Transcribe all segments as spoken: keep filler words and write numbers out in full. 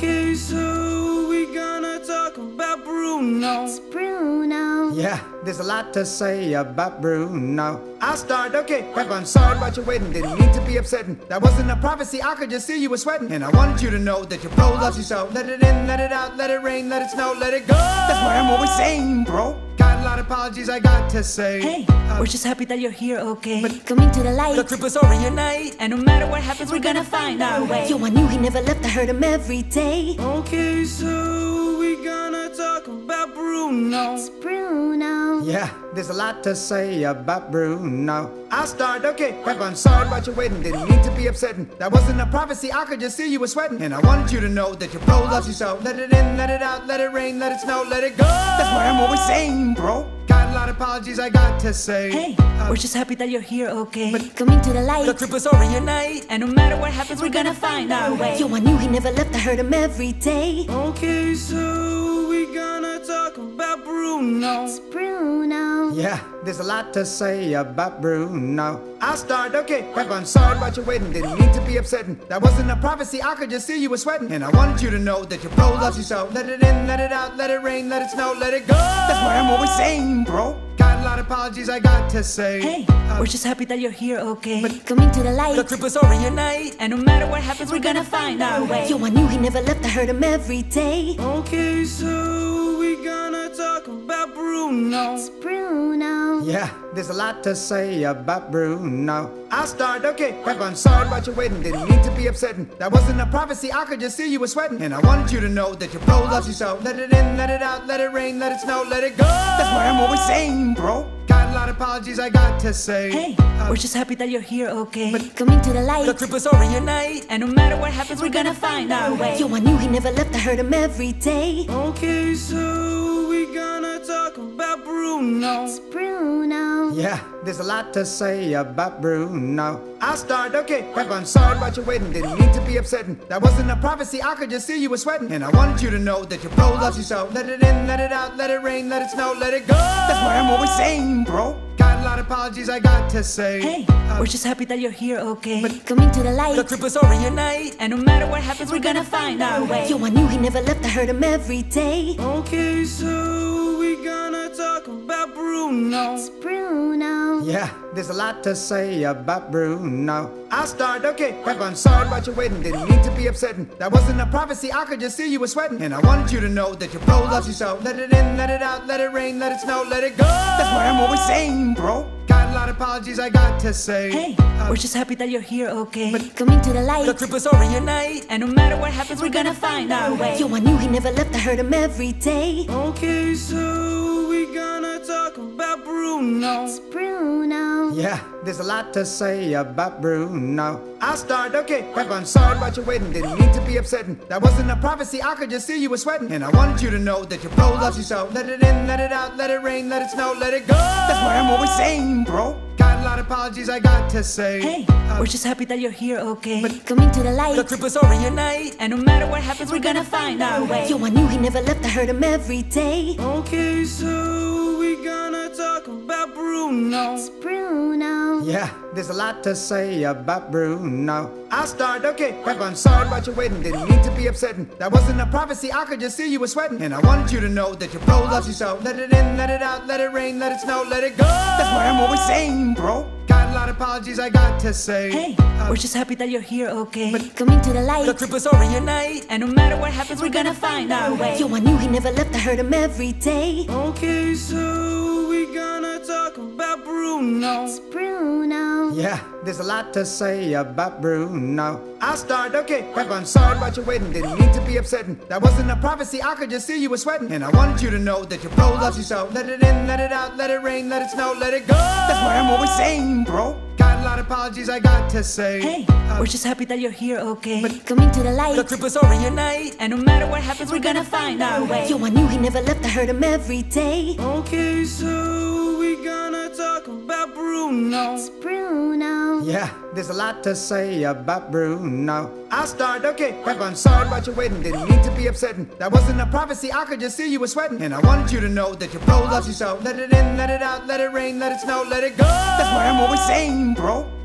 Okay, so we gonna talk about Bruno. It's Bruno. Yeah, there's a lot to say about Bruno. I'll start, okay. Everyone, sorry about your wedding. Didn't mean to be upsetting. That wasn't a prophecy, I could just see you were sweating. And I wanted you to know that your bro loves you so. Let it in, let it out, let it rain, let it snow, let it go. That's what I'm always saying, bro. Got a lot of apologies I got to say. Hey, uh, we're just happy that you're here, okay? But coming to the light. The trip is over your night, and no matter what happens, we're gonna find our way. Yo, I knew he never left, I heard him every day. Okay, so we gonna talk about Bruno. It's Bruno. Yeah, there's a lot to say about Bruno. I'll start, okay. Everyone, sorry about your wedding. Didn't mean to be upsetting. That wasn't a prophecy, I could just see you were sweating. And I wanted you to know that your bro loves you so. Let it in, let it out, let it rain, let it snow, let it go. That's what I'm always saying, bro. Got a lot of apologies I got to say. Hey, uh, we're just happy that you're here, okay? But coming to the light. The trip is over your night, and no matter what happens, we're gonna find our way. Yo, I knew he never left, I heard him every day. Okay, so we gonna talk about Bruno. It's Bruno. Yeah, there's a lot to say about Bruno. I'll start, okay. Everyone, sorry about your wedding. Didn't mean to be upsetting. That wasn't a prophecy, I could just see you were sweating. And I wanted you to know that your bro loves you so. Let it in, let it out, let it rain, let it snow, let it go. That's what I'm always saying, bro. Got a lot of apologies I got to say. Hey, uh, we're just happy that you're here, okay? But coming to the light. The trip is over your night, and no matter what happens, we're gonna find our way. Yo, I knew he never left, I heard him every day. Okay, so we gonna talk about Bruno. It's Bruno. Yeah, there's a lot to say about Bruno. I'll start, okay. Everyone, sorry about your wedding. Didn't mean to be upsetting. That wasn't a prophecy, I could just see you were sweating. And I wanted you to know that your bro loves you so. Let it in, let it out, let it rain, let it snow, let it go. That's what I'm always saying, bro. Got a lot of apologies I got to say. Hey, uh, we're just happy that you're here, okay? But coming to the light. The trip is over your night, and no matter what happens, we're gonna find our way. Yo, I knew he never left, I heard him every day. Okay, so we gonna talk about Bruno. It's Bruno. Yeah, there's a lot to say about Bruno. I'll start, okay. Everyone, sorry about your wedding. Didn't mean to be upsetting. That wasn't a prophecy, I could just see you were sweating. And I wanted you to know that your bro loves you so. Let it in, let it out, let it rain, let it snow, let it go. That's what I'm always saying, bro. Got a lot of apologies I got to say. Hey, uh, we're just happy that you're here, okay? But coming to the light. The trip is over your night, and no matter what happens, we're gonna find our way. Yo, I knew he never left, I heard him every day. Okay, so we gonna talk about Bruno. It's Bruno. Yeah, there's a lot to say about Bruno. I'll start, okay. Everyone, sorry about your wedding. Didn't mean to be upsetting. That wasn't a prophecy, I could just see you were sweating. And I wanted you to know that your bro loves you so. Let it in, let it out, let it rain, let it snow, let it go. That's what I'm always saying, bro. Got a lot of apologies I got to say. Hey, uh, we're just happy that you're here, okay? But coming to the light. The trip is over your night, and no matter what happens, we're gonna find our way. Yo, I knew he never left, I heard him every day. Okay, so we gonna talk about Bruno. It's Bruno. Yeah, there's a lot to say about Bruno. I'll start, okay. Everyone, sorry about your wedding. Didn't mean to be upsetting. That wasn't a prophecy, I could just see you were sweating. And I wanted you to know that your bro loves you so. Let it in, let it out, let it rain, let it snow, let it go. That's what I'm always saying, bro. Got a lot of apologies I got to say. Hey, uh, we're just happy that you're here, okay? But coming to the light. The trip is over your night, and no matter what happens, we're gonna find our way. Yo, I knew he never left, I heard him every day. Okay, so we gonna talk about Bruno. It's Bruno. Yeah, there's a lot to say about Bruno. I'll start, okay. Everyone, sorry about your wedding. Didn't mean to be upsetting. That wasn't a prophecy, I could just see you were sweating. And I wanted you to know that your bro loves you so. Let it in, let it out, let it rain, let it snow, let it go. That's what I'm always saying, bro. Got a lot of apologies I got to say. Hey, uh, we're just happy that you're here, okay? But coming to the light. The trip is over your night, and no matter what happens, we're gonna find our way. Yo, I knew he never left, I heard him every day. Okay, so we gonna talk about Bruno. It's Bruno. Yeah, there's a lot to say about Bruno. I'll start, okay. Everyone, sorry about your wedding. Didn't mean to be upsetting. That wasn't a prophecy, I could just see you were sweating. And I wanted you to know that your bro loves you so. Let it in, let it out, let it rain, let it snow, let it go. That's what I'm always saying, bro. Got a lot of apologies I got to say. Hey, uh, we're just happy that you're here, okay? But coming to the light. The trip is over your night, and no matter what happens, we're gonna find our way. Yo, I knew he never left, I heard him every day. Okay, so we gonna talk about Bruno. It's Bruno. Yeah, there's a lot to say about Bruno. I'll start, okay. Everyone, sorry about your wedding. Didn't mean to be upsetting. That wasn't a prophecy, I could just see you were sweating. And I wanted you to know that your bro loves you so. Let it in, let it out, let it rain, let it snow, let it go. That's what I'm always saying, bro. Got a lot of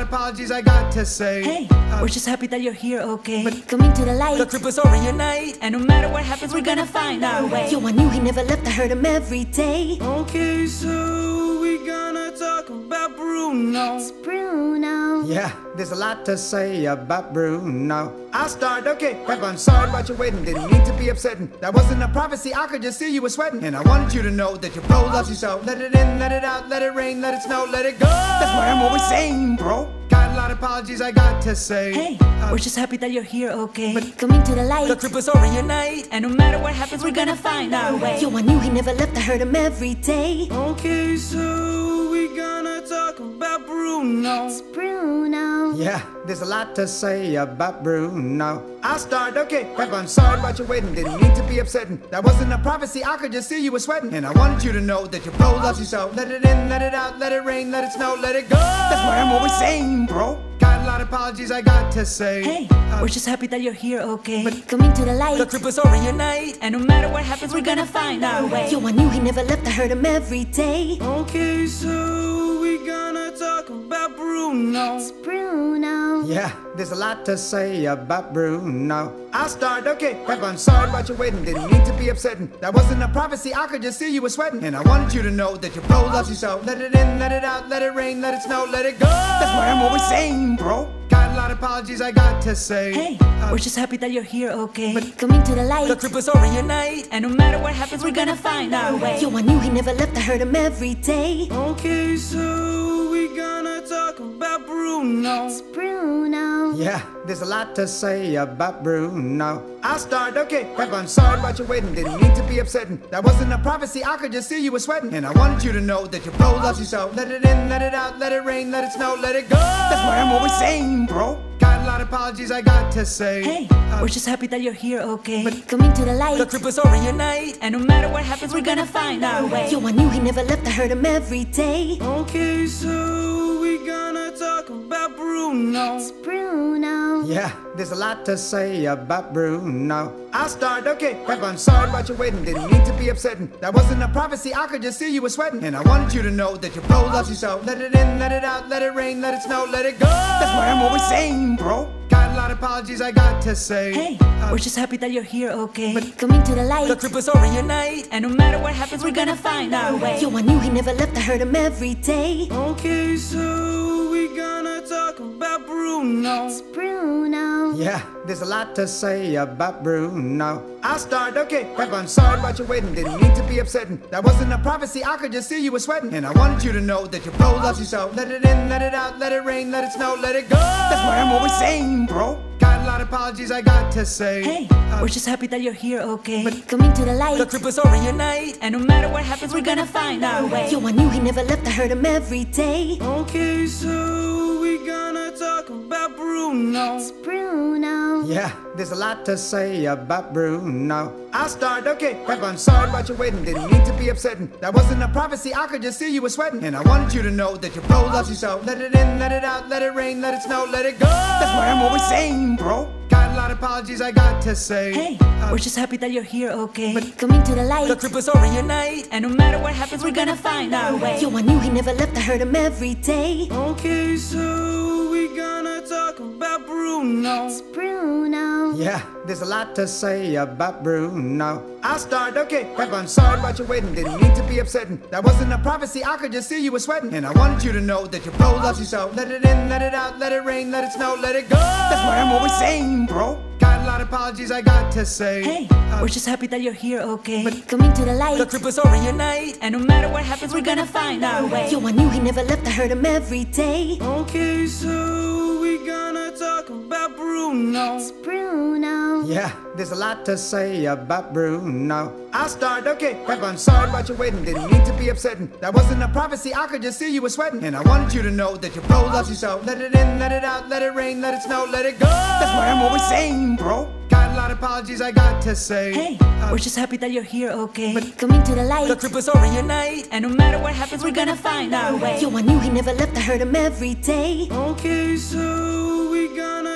apologies I got to say. Hey, we're just happy that you're here, okay? But coming to the light. The trip was over your night, and no matter what happens, we're gonna find our way. Yo, I knew he never left, I heard him every day. Okay, so we gonna talk about Bruno. It's Bruno. Yeah, there's a lot to say about Bruno. I'll start, okay, Peppa, I'm sorry about your wedding. Didn't mean to be upsetting. That wasn't a prophecy, I could just see you were sweating. And I wanted you to know that your bro loves you so. Let it in, let it out, let it rain, let it snow, let it go. That's why I'm always saying, bro. Got a lot of apologies I got to say. Hey, we're just happy that you're here, okay? But coming to the light. The trip was over your night, and no matter what happens, we're gonna find our way. Yo, I knew he never left, I heard him every day. Okay, so we gonna talk about Bruno. It's Bruno. Yeah, there's a lot to say about Bruno. I'll start, okay, Peppa, I'm sorry about your wedding. Didn't mean to be upsetting. That wasn't a prophecy, I could just see you were sweating. And I wanted you to know that your bro loves you so. Let it in, let it out, let it rain, let it snow, let it go. That's why I'm always saying, bro. Got a lot of apologies I got to say. Hey, we're just happy that you're here, okay? But coming to the light. The trip was over your night, and no matter what happens, we're gonna find our way. Yo, I knew he never left, I heard him every day. Okay, so we gonna talk about Bruno. It's Bruno. Yeah, there's a lot to say about Bruno. I'll start, okay, Peppa, I'm sorry about your wedding. Didn't mean to be upsetting. That wasn't a prophecy, I could just see you were sweating. And I wanted you to know that your bro loves you so. Let it in, let it out, let it rain, let it snow, let it go. That's why I'm always saying, bro. Got a lot of apologies I got to say. Hey, we're just happy that you're here, okay? But coming to the light. The trip was over your night, and no matter what happens, we're gonna find our way. Yo, I knew he never left, I heard him every day. Okay, so we gonna talk about Bruno. It's Bruno. Yeah, there's a lot to say about Bruno. I'll start, okay, Peppa, I'm sorry about your wedding. Didn't mean to be upsetting. That wasn't a prophecy, I could just see you were sweating. And I wanted you to know that your bro loves you so. Let it in, let it out, let it rain, let it snow, let it go. That's why I'm always saying, bro. Got a lot of apologies I got to say. Hey, we're just happy that you're here, okay? But coming to the light. The trip was over your night, and no matter what happens, we're gonna find our way. Yo, I knew he never left, I heard him every day. Okay, so we gonna talk about Bruno. It's Bruno. Yeah, there's a lot to say about Bruno. I'll start, okay, Peppa, I'm sorry about your wedding. Didn't mean to be upsetting. That wasn't a prophecy, I could just see you were sweating. And I wanted you to know that your bro loves you so. Let it in, let it out, let it rain, let it snow, let it go. That's why I'm always saying, bro. Got a lot of apologies I got to say. Hey, we're just happy that you're here, okay? But coming to the light. The trip was over your night, and no matter what happens, we're gonna find our way. Yo, I knew he never left, I heard him every day. Okay, so we gonna talk about Bruno. It's Bruno. Yeah, there's a lot to say about Bruno. I'll start, okay, Peppa, I'm sorry about your wedding. Didn't mean to be upsetting. That wasn't a prophecy, I could just see you were sweating. And I wanted you to know that your bro loves you so. Let it in, let it out, let it rain, let it snow, let it go. That's why I'm always saying, bro. Got a lot of apologies I got to say. Hey, we're just happy that you're here, okay? But coming to the light. The trip was over your night, and no matter what happens, we're gonna find our way. Yo, I knew he never left, I heard him every day. Okay, so we gonna talk about Bruno. It's Bruno. Yeah, there's a lot to say about Bruno. I'll start, okay, Peppa, I'm sorry about your wedding. Didn't mean to be upsetting. That wasn't a prophecy, I could just see you were sweating. And I wanted you to know that your bro loves you so. Let it in, let it out, let it rain, let it snow, let it go. That's why I'm always saying, bro. Got a lot of apologies I got to say. Hey, we're just happy that you're here, okay? But coming to the light. The trip was over your night, and no matter what happens, we're gonna find our way. Yo, I knew he never left, I heard him every day. Okay, so we gonna talk about Bruno. It's Bruno. Yeah, there's a lot to say about Bruno. I'll start, okay, Peppa, I'm sorry about your wedding. Didn't mean to be upsetting. That wasn't a prophecy, I could just see you were sweating. And I wanted you to know that your bro loves you so. Let it in, let it out, let it rain, let it snow, let it go. That's why I'm always saying, bro. Got a lot of apologies I got to say. Hey, we're just happy that you're here, okay? But coming to the light. The trip was over your night, and no matter what happens, we're gonna find our way. Yo, I knew he never left, I heard him every day. Okay, so we gonna talk about Bruno. It's Bruno. Yeah, there's a lot to say about Bruno. I'll start, okay, Peppa, I'm sorry about your wedding. Didn't mean to be upsetting. That wasn't a prophecy, I could just see you were sweating. And I wanted you to know that your bro loves you so. Let it in, let it out, let it rain, let it snow, let it go. That's why I'm always saying, bro. Got a lot of apologies I got to say. Hey, we're just happy that you're here, okay? But coming to the light. The trip was over your night, and no matter what happens, we're gonna find our way. Yo, I knew he never left, I heard him every day. Okay, so we gonna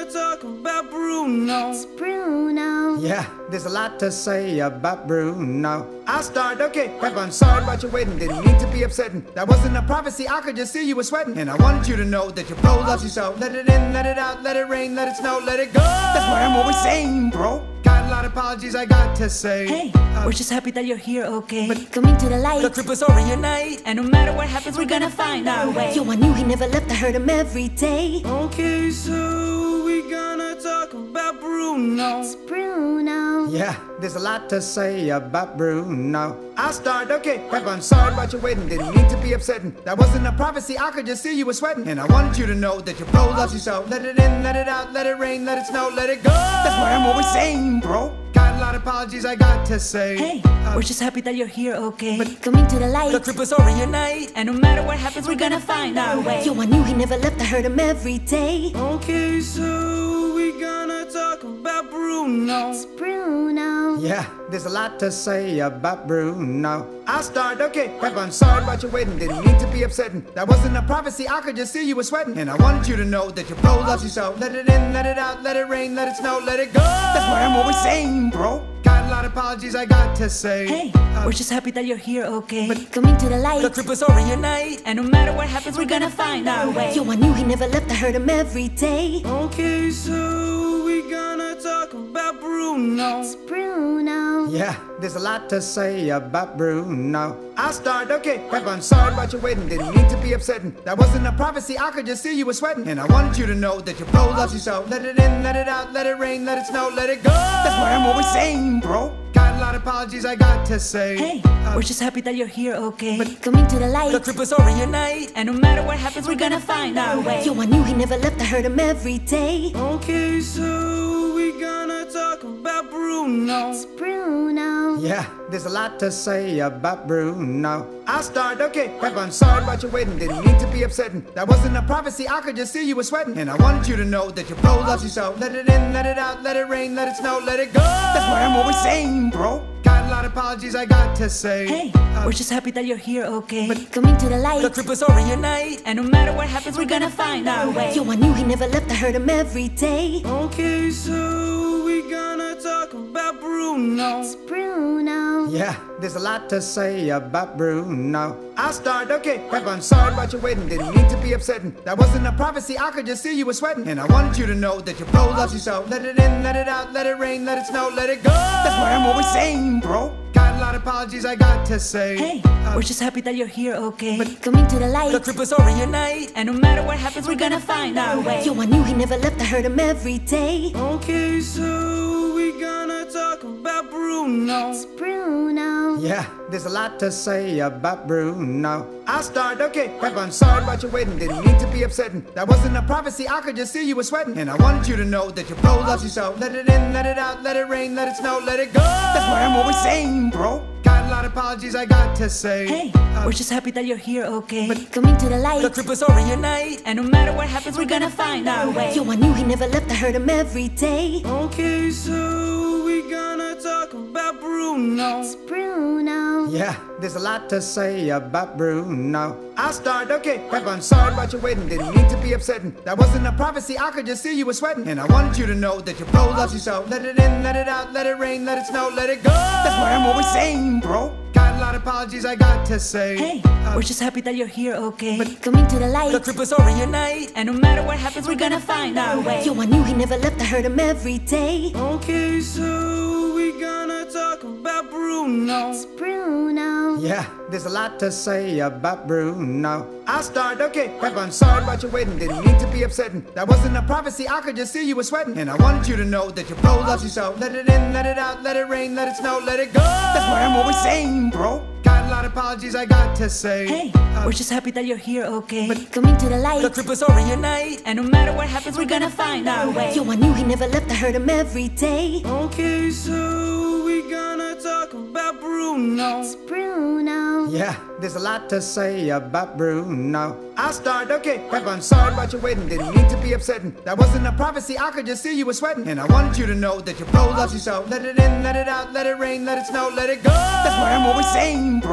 talk about Bruno. It's Bruno. Yeah, there's a lot to say about Bruno. I'll start, okay, Peppa, I'm sorry about your wedding. Didn't mean to be upsetting. That wasn't a prophecy, I could just see you were sweating. And I wanted you to know that your bro loves you so. Let it in, let it out, let it rain, let it snow, let it go. That's what I'm always saying, bro. Got a lot of apologies I got to say. Hey, Uh, we're just happy that you're here, okay? But coming to the light. The trip is over your night, and no matter what happens, we're gonna find our way. Yo, I knew he never left, I heard him every day. Okay, so we gonna talk about Bruno. It's Bruno. Yeah, there's a lot to say about Bruno. I'll start, okay, Peppa, I'm sorry about your wedding. Didn't mean to be upsetting. That wasn't a prophecy, I could just see you were sweating. And I wanted you to know that your bro loves you so. Let it in, let it out, let it rain, let it snow, let it go. That's what I'm always saying, bro. Got a lot of apologies I got to say. Hey, Uh, we're just happy that you're here, okay? But coming to the light. The trip is over your night, and no matter what happens, we're gonna find our way. Yo, I knew he never left, I heard him every day. Okay, so we gonna talk about Bruno. It's Bruno. Yeah, there's a lot to say about Bruno. I'll start, okay, Peppa, I'm sorry about your wedding. Didn't mean to be upsetting. That wasn't a prophecy, I could just see you were sweating. And I wanted you to know that your bro loves you so. Let it in, let it out, let it rain, let it snow, let it go. That's what I'm always saying, bro. Got a lot of apologies I got to say. Hey, Uh, we're just happy that you're here, okay? But coming to the light. The trip is over your night, and no matter what happens, we're gonna find our way. Yo, I knew he never left, I heard him every day. Okay, so we gonna talk about Bruno. It's Bruno. Yeah, there's a lot to say about Bruno. I'll start, okay, Peppa, I'm sorry about your wedding. Didn't mean to be upsetting. That wasn't a prophecy, I could just see you were sweating. And I wanted you to know that your bro loves you so. Let it in, let it out, let it rain, let it snow, let it go. That's what I'm always saying, bro. Got a lot of apologies I got to say. Hey, Uh, we're just happy that you're here, okay? But coming to the light. The trip is over your night, and no matter what happens, we're gonna find our way. Yo, I knew he never left, I heard him every day. Okay, so we gonna talk about Bruno. It's Bruno. Yeah, there's a lot to say about Bruno. I'll start, okay, Peppa, I'm sorry about your wedding. Didn't mean to be upsetting. That wasn't a prophecy, I could just see you were sweating. And I wanted you to know that your bro loves you so. Let it in, let it out, let it rain, let it snow, let it go. That's what I'm always saying, bro. Got a lot of apologies I got to say. Hey, Uh, we're just happy that you're here, okay? But coming to the light. The trip is over your night, and no matter what happens, we're gonna find our way. Yo, I knew he never left, I heard him every day. Okay, so we gonna talk about Bruno. It's Bruno. Yeah, there's a lot to say about Bruno. I'll start, okay, Peppa, I'm sorry about your wedding. Didn't mean to be upsetting. That wasn't a prophecy, I could just see you were sweating. And I wanted you to know that your bro loves you so. Let it in, let it out, let it rain, let it snow, let it go. That's what I'm always saying, bro. Got a lot of apologies I got to say. Hey, Uh, we're just happy that you're here, okay? But coming to the light. The trip is over your night, and no matter what happens, we're gonna find our way. Yo, I knew he never left, I heard him every day. Okay, so we gonna talk about Bruno. It's Bruno. Yeah, there's a lot to say about Bruno. I'll start, okay, Peppa, I'm sorry about your wedding. Didn't mean to be upsetting. That wasn't a prophecy, I could just see you were sweating. And I wanted you to know that your bro loves you so. Let it in, let it out, let it rain, let it snow, let it go. That's what I'm always saying, bro. Got a lot of apologies I got to say. Hey, Uh, we're just happy that you're here, okay? But coming to the light. The trip is over your night, and no matter what happens, we're gonna find our way. Yo, I knew he never left, I heard him every day. Okay, so we gonna talk about Bruno. It's Bruno. Yeah, there's a lot to say about Bruno. I'll start, okay, Peppa, I'm sorry about your wedding. Didn't mean to be upsetting. That wasn't a prophecy, I could just see you were sweating. And I wanted you to know that your bro loves you so. Let it in, let it out, let it rain, let it snow, let it go. That's what I'm always saying, bro. Got a lot of apologies I got to say. Hey, Uh, we're just happy that you're here, okay? But coming to the light. The trip is over your night, and no matter what happens, we're gonna find our way. Yo, I knew he never left, I heard him every day. Okay, so we gonna talk about Bruno. It's Bruno. Yeah, there's a lot to say about Bruno. I'll start, okay, Peppa, I'm sorry about your wedding. Didn't mean to be upsetting. That wasn't a prophecy, I could just see you were sweating. And I wanted you to know that your bro loves you so. Let it in, let it out, let it rain, let it snow, let it go. That's what I'm always saying, bro. Got a lot of apologies I got to say. Hey, Uh, we're just happy that you're here, okay? But coming to the light. The trip is over your night, and no matter what happens, we're gonna find our way. Yo, I knew he never left, I heard him every day. Okay, so we gonna talk about Bruno. It's Bruno. Yeah, there's a lot to say about Bruno. I'll start, okay, Peppa, I'm sorry about your wedding. Didn't mean to be upsetting. That wasn't a prophecy, I could just see you were sweating. And I wanted you to know that your bro loves you so. Let it in, let it out, let it rain, let it snow, let it go. That's what I'm always saying, bro.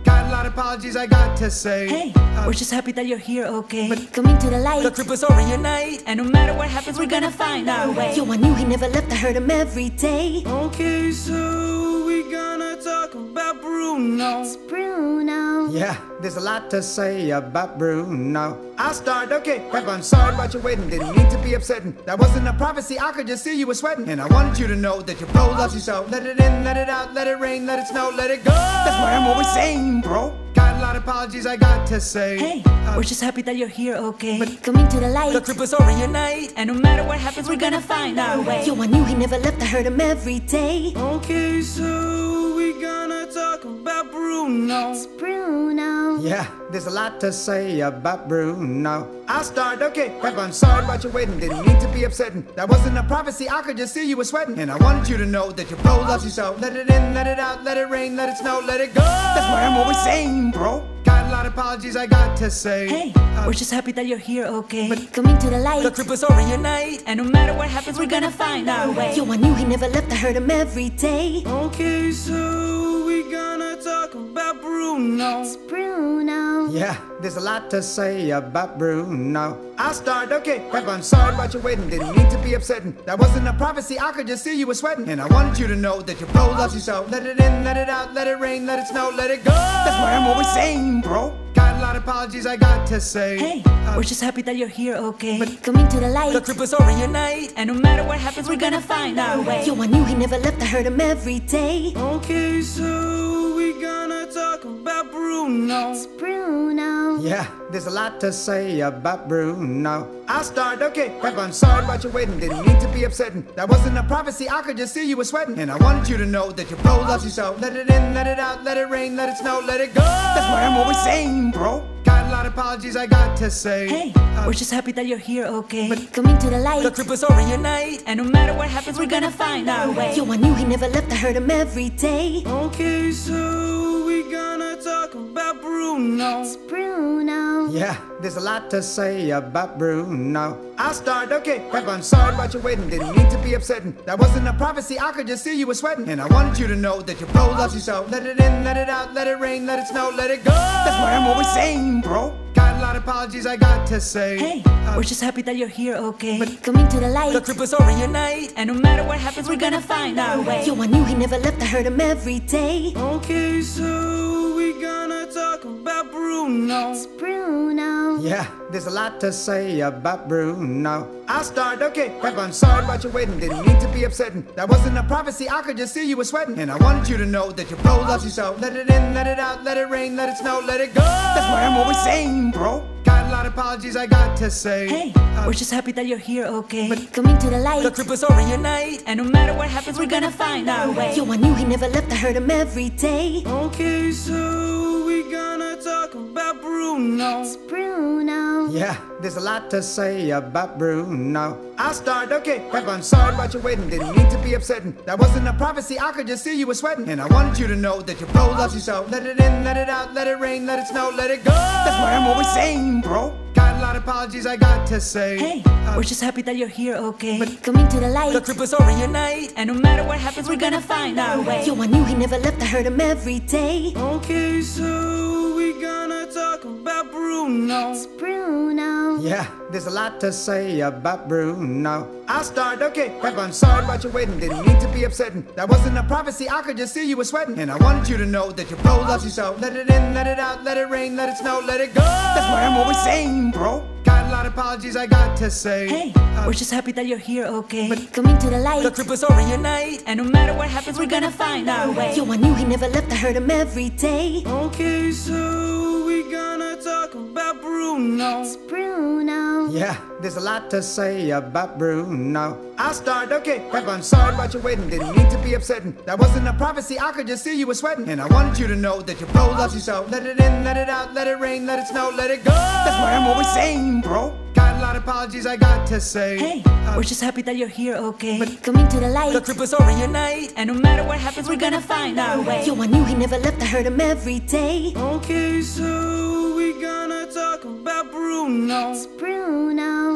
Got a lot of apologies I got to say. Hey, we're just happy that you're here, okay? Coming to the light. The trip was over your night, and no matter what happens, we're gonna find our way. Yo, I knew he never left, I heard him every day. Okay, so we gonna talk about Bruno. It's Bruno. Yeah, there's a lot to say about Bruno. I'll start, okay, Peppa, I'm sorry about your wedding. Didn't mean to be upsetting. That wasn't a prophecy, I could just see you were sweating. And I wanted you to know that your bro loves you so. Let it in, let it out, let it rain, let it snow, let it go. That's why I'm always saying, bro. Got a lot of apologies I got to say. Hey, we're just happy that you're here, okay? Coming to the light. The trip was over your night, and no matter what happens, we're gonna find our way. Yo, I knew he never left, I heard him every day. Okay, so we gonna talk about Bruno. It's Bruno. Yeah, there's a lot to say about Bruno. I'll start, okay, Peppa, I'm sorry about your wedding. Didn't mean to be upsetting. That wasn't a prophecy, I could just see you were sweating. And I wanted you to know that your bro loves you so. Let it in, let it out, let it rain, let it snow, let it go. That's why I'm always saying, bro. Got a lot of apologies I got to say. Hey, we're just happy that you're here, okay? Coming to the light. The trip was over your night, and no matter what happens, we're gonna find our way. Yo, I knew he never left, I heard him every day. Okay, so we gonna talk about Bruno. It's Bruno. Yeah, there's a lot to say about Bruno. I'll start, okay, Peppa, I'm sorry about your wedding. Didn't mean to be upsetting. That wasn't a prophecy, I could just see you were sweating. And I wanted you to know that your bro loves you so. Let it in, let it out, let it rain, let it snow, let it go. That's why I'm always saying, bro. Got a lot of apologies I got to say. Hey, we're just happy that you're here, okay? Coming to the light. The trip was over your night, and no matter what happens, we're gonna find our way. Yo, I knew he never left, I heard him every day. Okay, so we gonna talk about Bruno. It's Bruno. Yeah, there's a lot to say about Bruno. I'll start, okay, Peppa, I'm sorry about your wedding. Didn't mean to be upsetting. That wasn't a prophecy, I could just see you were sweating. And I wanted you to know that your bro loves you so. Let it in, let it out, let it rain, let it snow, let it go. That's why I'm always saying, bro. Got a lot of apologies I got to say. Hey, we're just happy that you're here, okay? Coming to the light. The trip was over your night, and no matter what happens, we're gonna find our way. Yo, I knew he never left, I heard him every day. Okay, so we gonna talk about Bruno. It's Bruno. Yeah, there's a lot to say about Bruno. I'll start, okay, Peppa, I'm sorry about your wedding. Didn't mean to be upsetting. That wasn't a prophecy, I could just see you were sweating. And I wanted you to know that your bro loves you so. Let it in, let it out, let it rain, let it snow, let it go. That's why I'm always saying, bro. Got a lot of apologies I got to say. Hey, we're just happy that you're here, okay? Coming to the light. The trip was over your night, and no matter what happens, we're gonna find our way. Yo, I knew he never left, I heard him every day. Okay, so we gonna talk about Bruno. It's Bruno. Yeah, there's a lot to say about Bruno. I'll start, okay, Peppa, I'm sorry about your wedding. Didn't mean to be upsetting. That wasn't a prophecy, I could just see you were sweating. And I wanted you to know that your bro loves you so. Let it in, let it out, let it rain, let it snow, let it go. That's why I'm always saying, bro. Got a lot of apologies I got to say. Hey, we're just happy that you're here, okay? Coming to the light. The trip was over your night, and no matter what happens, we're gonna find our way. Yo, I knew he never left, I heard him every day. Okay, so we gonna talk about Bruno. It's Bruno. Yeah, there's a lot to say about Bruno. I'll start, okay, Peppa, I'm sorry about your wedding. Didn't mean to be upsetting. That wasn't a prophecy, I could just see you were sweating. And I wanted you to know that your bro loves you so. Let it in, let it out, let it rain, let it snow, let it go. That's why I'm always saying, bro. Got a lot of apologies I got to say. Hey, we're just happy that you're here, okay? Coming to the light. The trip was over your night, and no matter what happens, we're gonna find our way. Yo, I knew he never left, I heard him every day. Okay, so we gonna talk about Bruno. It's Bruno. Yeah, there's a lot to say about Bruno. I'll start, okay, Peppa, I'm sorry about your wedding. Didn't mean to be upsetting. That wasn't a prophecy, I could just see you were sweating. And I wanted you to know that your bro loves you so. Let it in, let it out, let it rain, let it snow, let it go. That's why I'm always saying, bro. Got a lot of apologies I got to say. Hey, we're just happy that you're here, okay? Coming to the light. The trip was over your night, and no matter what happens, we're gonna find our way. Yo, I knew he never left, I heard him every day. Okay, so we gonna talk about Bruno. It's Bruno. Yeah, there's a lot to say about Bruno. I'll start, okay, Peppa, I'm sorry about your wedding. Didn't mean to be upsetting. That wasn't a prophecy, I could just see you were sweating. And I wanted you to know that your bro loves you so. Let it in, let it out, let it rain, let it snow, let it go. That's why I'm always saying, bro. Got a lot of apologies I got to say. Hey, we're just happy that you're here, okay? Coming to the light. The trip was over your night, and no matter what happens, we're gonna find our way. Yo, I knew he never left, I heard him every day. Okay, so we gonna talk about Bruno. It's Bruno.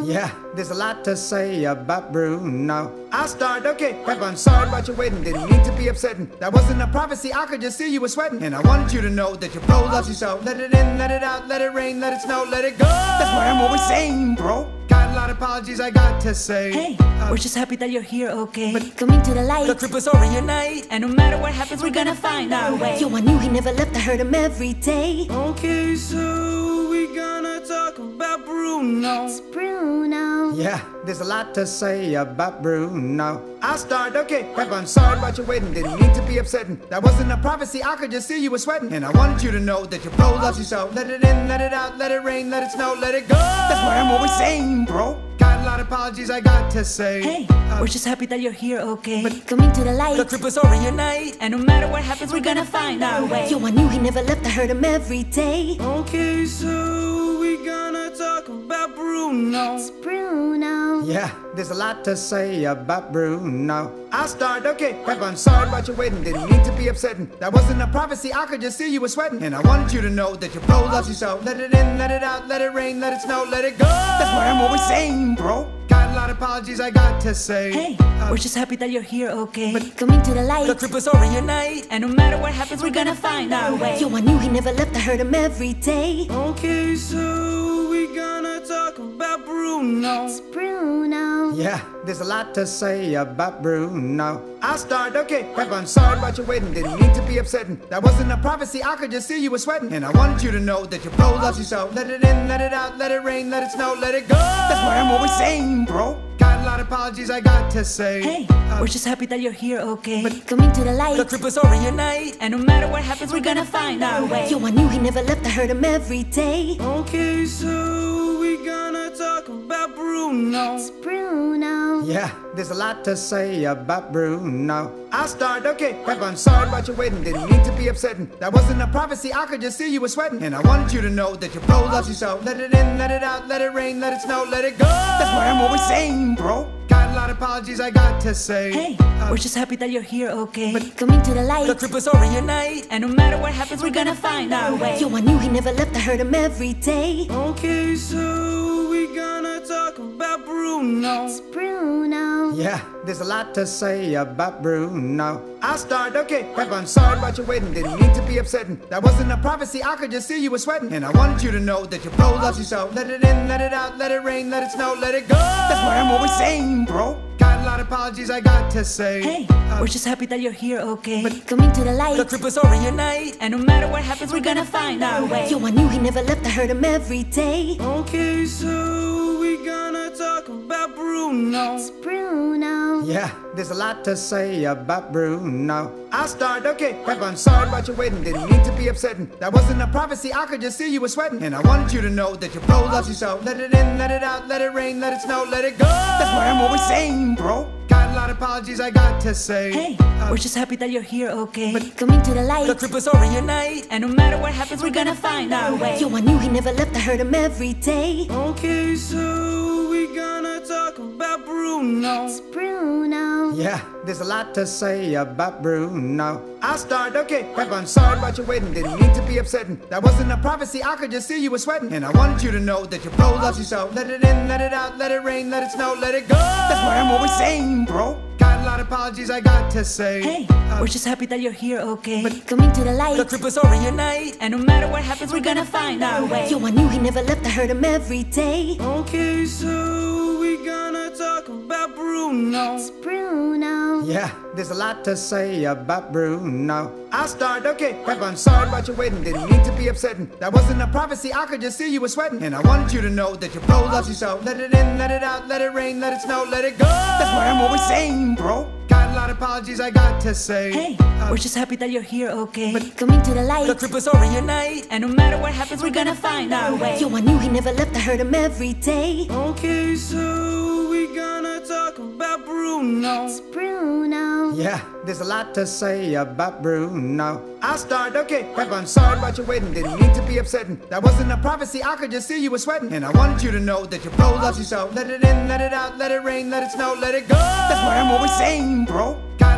Yeah, there's a lot to say about Bruno. I'll start, okay, Pep, I'm sorry about your waiting. Didn't mean to be upsetting. That wasn't a prophecy, I could just see you were sweating. And I wanted you to know that your bro loves you so. Let it in, let it out, let it rain, let it snow, let it go. That's why I'm always saying, bro. Got a lot of apologies I got to say. Hey, uh, we're just happy that you're here, okay? But coming to the light. The trip is over your night, and no matter what happens, we're gonna find our way. Yo, I knew he never left, I heard him every day. Okay, so we gonna talk about Bruno. It's Bruno. Yeah, there's a lot to say about Bruno. I'll start, okay, Pep, I'm sorry about your waiting. Didn't mean to be upsetting. That wasn't a prophecy, I could just see you were sweating. And I wanted you to know that your bro loves you so. Let it in, let it out, let it rain, let it snow, let it go. That's why I'm always saying, bro. Got a lot of apologies I got to say. Hey, uh, we're just happy that you're here, okay? But coming to the light. The trip is over your night, and no matter what happens, we're gonna find our way. Yo, I knew he never left, I heard him every day. Okay, so we gonna talk about Bruno. It's Bruno. Yeah, there's a lot to say about Bruno. I'll start, okay, Pep, I'm sorry about your waiting. Didn't mean to be upsetting. That wasn't a prophecy, I could just see you were sweating. And I wanted you to know that your bro loves you so. Let it in, let it out, let it rain, let it snow, let it go. That's why I'm always saying, bro. Got a lot of apologies I got to say. Hey, uh, we're just happy that you're here, okay? But coming to the light. The trip is over your night, and no matter what happens, we're gonna find our way. Yo, I knew he never left, I heard him every day. Okay, so we gonna talk about Bruno. It's Bruno. Yeah, there's a lot to say about Bruno. I'll start, okay, Pep, I'm sorry about your waiting. Didn't mean to be upsetting. That wasn't a prophecy, I could just see you were sweating. And I wanted you to know that your bro loves you so. Let it in, let it out, let it rain, let it snow, let it go. That's why I'm always saying, bro. Got a lot of apologies I got to say. Hey, uh, we're just happy that you're here, okay? But coming to the light. The trip is over your night, and no matter what happens, we're gonna find our way. Yo, I knew he never left, I heard him every day. Okay, so we gonna talk about Bruno. It's Bruno. Yeah, there's a lot to say about Bruno. I'll start, okay, Pep, I'm sorry about your waiting. Didn't mean to be upsetting. That wasn't a prophecy, I could just see you were sweating. And I wanted you to know that your bro loves you so. Let it in, let it out, let it rain, let it snow, let it go. That's why I'm always saying, bro. Got a lot of apologies I got to say. Hey, uh, we're just happy that you're here, okay? But coming to the light. The trip is over your night, and no matter what happens, we're gonna find our way. Yo, I knew he never left, I heard him every day. Okay, so we gonna talk about Bruno. It's Bruno. Yeah, there's a lot to say about Bruno. I'll start, okay, Pep, I'm sorry about your waiting. Didn't mean to be upsetting. That wasn't a prophecy, I could just see you were sweating. And I wanted you to know that your bro loves you so. Let it in, let it out, let it rain, let it snow, let it go. That's why I'm always saying, bro. Got a lot of apologies I got to say. Hey, uh, we're just happy that you're here, okay? But coming to the light. The trip is over your night, and no matter what happens, we're gonna find our way. Yo, I knew he never left, I heard him every day. Okay, so we gonna talk about Bruno. It's Bruno. Yeah, there's a lot to say about Bruno. I'll start, okay, Pep, I'm sorry about your waiting. Didn't mean to be upsetting. That wasn't a prophecy, I could just see you were sweating. And I wanted you to know that your bro loves you so. Let it in, let it out, let it rain, let it snow, let it go. That's why I'm always saying, bro. Got a lot of apologies I got to say. Hey, uh, we're just happy that you're here, okay? But coming to the light. The trip is over your night, and no matter what happens, we're gonna find our way. Yo, I knew he never left, I heard him every day. Okay, so we gonna talk about Bruno. It's Bruno. Yeah, there's a lot to say about Bruno. I'll start, okay, Pep, I'm sorry about your waiting. Didn't mean to be upsetting. That wasn't a prophecy, I could just see you were sweating. And I wanted you to know that your bro loves you so. Let it in, let it out, let it rain, let it snow, let it go. That's why I'm always saying, bro. Got a lot of apologies I got to say. Hey, uh, we're just happy that you're here, okay? But coming to the light. The trip is over your night, and no matter what happens, we're gonna find our way. Yo, I knew he never left, I heard him every day. Okay, so we gonna talk about Bruno. It's Bruno. Yeah, there's a lot to say about Bruno. I'll start, okay, Pep, I'm sorry about your waiting. Didn't mean to be upsetting. That wasn't a prophecy, I could just see you were sweating. And I wanted you to know that your bro loves you so. Let it in, let it out, let it rain, let it snow, let it go. That's why I'm always saying, bro. Got a lot of apologies I got to say. Hey, uh, we're just happy that you're here, okay? But coming to the light. The trip is over your night, and no matter what happens, we're gonna find our way. Yo, I knew he never left, I heard him every day. Okay, so we gonna talk about Bruno. It's Bruno. Yeah, there's a lot to say about Bruno. I'll start, okay, Pep, I'm sorry about your waiting. Didn't mean to be upsetting. That wasn't a prophecy, I could just see you were sweating. And I wanted you to know that your bro loves you so. Let it in, let it out, let it rain, let it snow, let it go. That's why I'm always saying, bro. Got a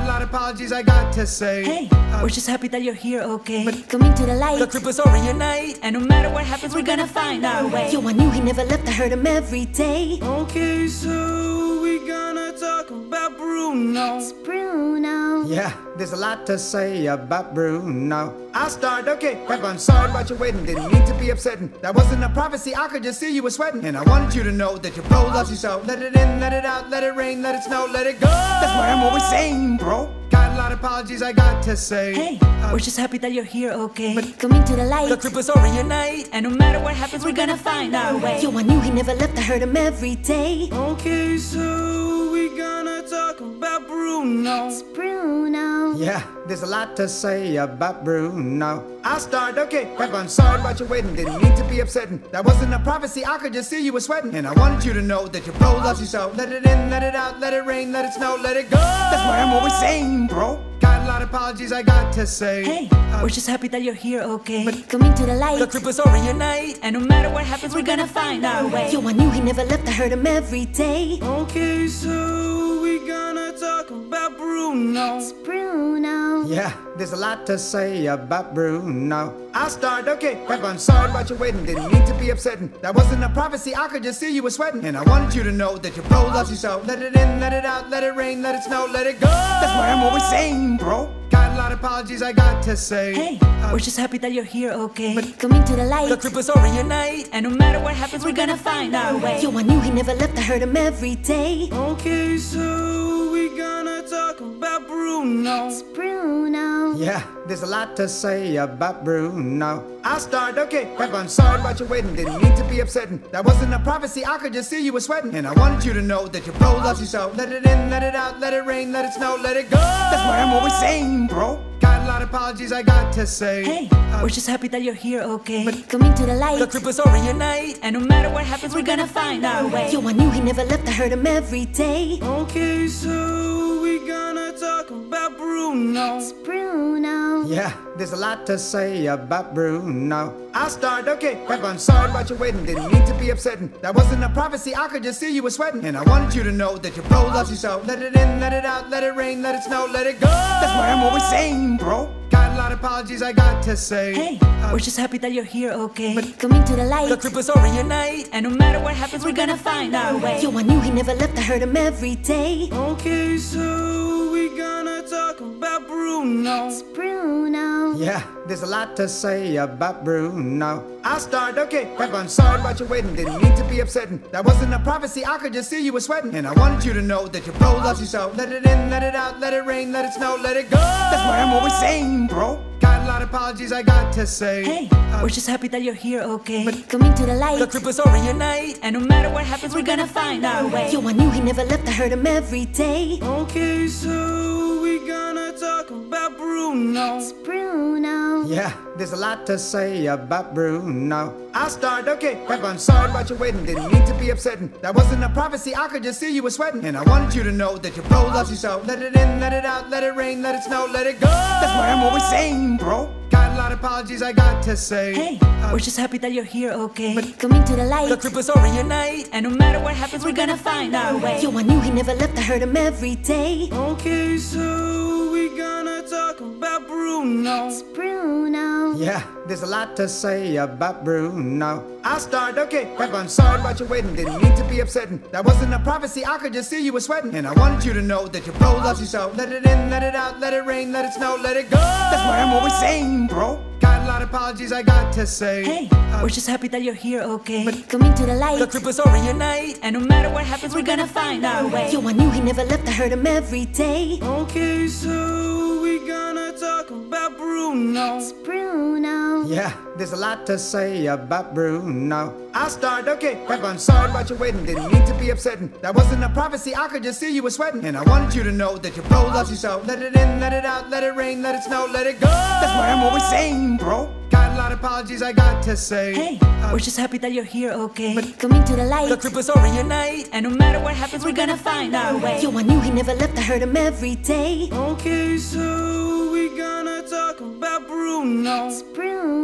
Got a lot of apologies I got to say. Hey, we're just happy that you're here, okay? Coming to the light. The creepers are reunite, and no matter what happens, we're gonna find our way. Yo, I knew he never left, I heard him every day. Okay, so we gonna talk about Bruno. It's Bruno. Yeah, there's a lot to say about Bruno. I'll start, okay, I'm sorry about your wedding. Didn't mean to be upsetting. That wasn't a prophecy, I could just see you were sweating. And I wanted you to know that your bro loves you so. Let it in, let it out, let it rain, let it snow, let it go. That's what I'm always saying, bro. Got a lot of apologies I got to say. Hey, we're just happy that you're here, okay? Coming to the light. The creepers are reunite, and no matter what happens, we're gonna find our way. Yo, I knew he never left, I heard him every day. Okay, so we gonna talk about Bruno. It's Bruno. Yeah, there's a lot to say about Bruno. I'll start, okay, I'm sorry about your wedding. Didn't mean to be upsetting. That wasn't a prophecy, I could just see you were sweating. And I wanted you to know that your bro loves you so. Let it in, let it out, let it rain, let it snow, let it go. That's what I'm always saying, bro. Got a lot of apologies I got to say. Hey, we're just happy that you're here, okay? Coming to the light. The creepers are reunite, and no matter what happens, we're gonna find our way. Yo, I knew he never left, I heard him every day. Okay, so we gonna talk about Bruno. It's Bruno. Yeah, there's a lot to say about Bruno. I'll start, okay, I'm sorry about your wedding. Didn't mean to be upsetting. That wasn't a prophecy, I could just see you were sweating. And I wanted you to know that your bro loves you so. Let it in, let it out, let it rain, let it snow, let it go. That's what I'm always saying, bro. Got a lot of apologies I got to say. Hey, we're just happy that you're here, okay? Coming to the light. The creepers are reunite, and no matter what happens, we're gonna find our way. Yo, I knew he never left, I heard him every day. Okay, so we gonna talk about Bruno. It's Bruno. Yeah, there's a lot to say about Bruno. I'll start, okay, I'm sorry about your wedding. Didn't mean to be upsetting. That wasn't a prophecy, I could just see you were sweating. And I wanted you to know that your bro loves you so. Let it in, let it out, let it rain, let it snow, let it go. That's what I'm always saying, bro. Got a lot of apologies I got to say. Hey, we're just happy that you're here, okay? Coming to the light. The creepers are reunite, and no matter what happens, we're gonna find our way. Yo, I knew he never left, I heard him every day. Okay, so we gonna talk about Bruno. It's Bruno. Yeah, there's a lot to say about Bruno. I'll start, okay, I'm sorry about your wedding. Didn't mean to be upsetting. That wasn't a prophecy, I could just see you were sweating. And I wanted you to know that your bro loves you so. Let it in, let it out, let it rain, let it snow, let it go. That's what I'm always saying, bro. Got a lot of apologies I got to say. Hey, we're just happy that you're here, okay? Coming to the light. The creepers are reunite, and no matter what happens, we're gonna find our way. Yo, I knew he never left, I heard him every day. Okay, so we gonna talk about Bruno. It's Bruno. Yeah, there's a lot to say about Bruno. I'll start, okay, I'm sorry about your wedding. Didn't mean to be upsetting. That wasn't a prophecy, I could just see you were sweating. And I wanted you to know that your bro loves you so. Let it in, let it out, let it rain, let it snow, let it go. That's what I'm always saying, bro. Got a lot of apologies I got to say. Hey, we're just happy that you're here, okay? Coming to the light. The creepers are reunite, and no matter what happens, we're gonna find our way. Yo, I knew he never left, I heard him every day. Okay, so we gonna talk about Bruno. It's Bruno. Yeah, there's a lot to say about Bruno. I'll start, okay, I'm sorry about your wedding. Didn't mean to be upsetting. That wasn't a prophecy, I could just see you were sweating. And I wanted you to know that your bro loves you so. Let it in, let it out, let it rain, let it snow, let it go. That's what I'm always saying, bro. Got a lot of apologies I got to say. Hey, we're just happy that you're here, okay? Coming to the light. The creepers are reunite, and no matter what happens, we're gonna find our way. Yo, I knew he never left, I heard him every day. Okay, so we gonna talk about Bruno. It's Bruno. Yeah, there's a lot to say about Bruno. I'll start, okay, I'm sorry about your wedding. Didn't mean to be upsetting. That wasn't a prophecy, I could just see you were sweating. And I wanted you to know that your bro loves you so. Let it in, let it out, let it rain, let it snow, let it go. That's what I'm always saying, bro. Got a lot of apologies I got to say. Hey, we're just happy that you're here, okay? Coming to the light. The creepers are reunite, and no matter what happens, we're gonna find our way. Yo, I knew he never left, I heard him every day. Okay, so we gonna talk about Bruno. It's Bruno. Yeah, there's a lot to say about Bruno. I'll start, okay, I'm sorry about your wedding. Didn't mean to be upsetting. That wasn't a prophecy, I could just see you were sweating. And I wanted you to know that your bro loves you so. Let it in, let it out, let it rain, let it snow, let it go. That's what I'm always saying, bro. Got a lot of apologies I got to say. Hey, we're just happy that you're here, okay? Coming to the light. The creepers are reunite, and no matter what happens, we're gonna find our way. Yo, I knew he never left, I heard him every day. Okay, so we gonna talk about Bruno. It's Bruno.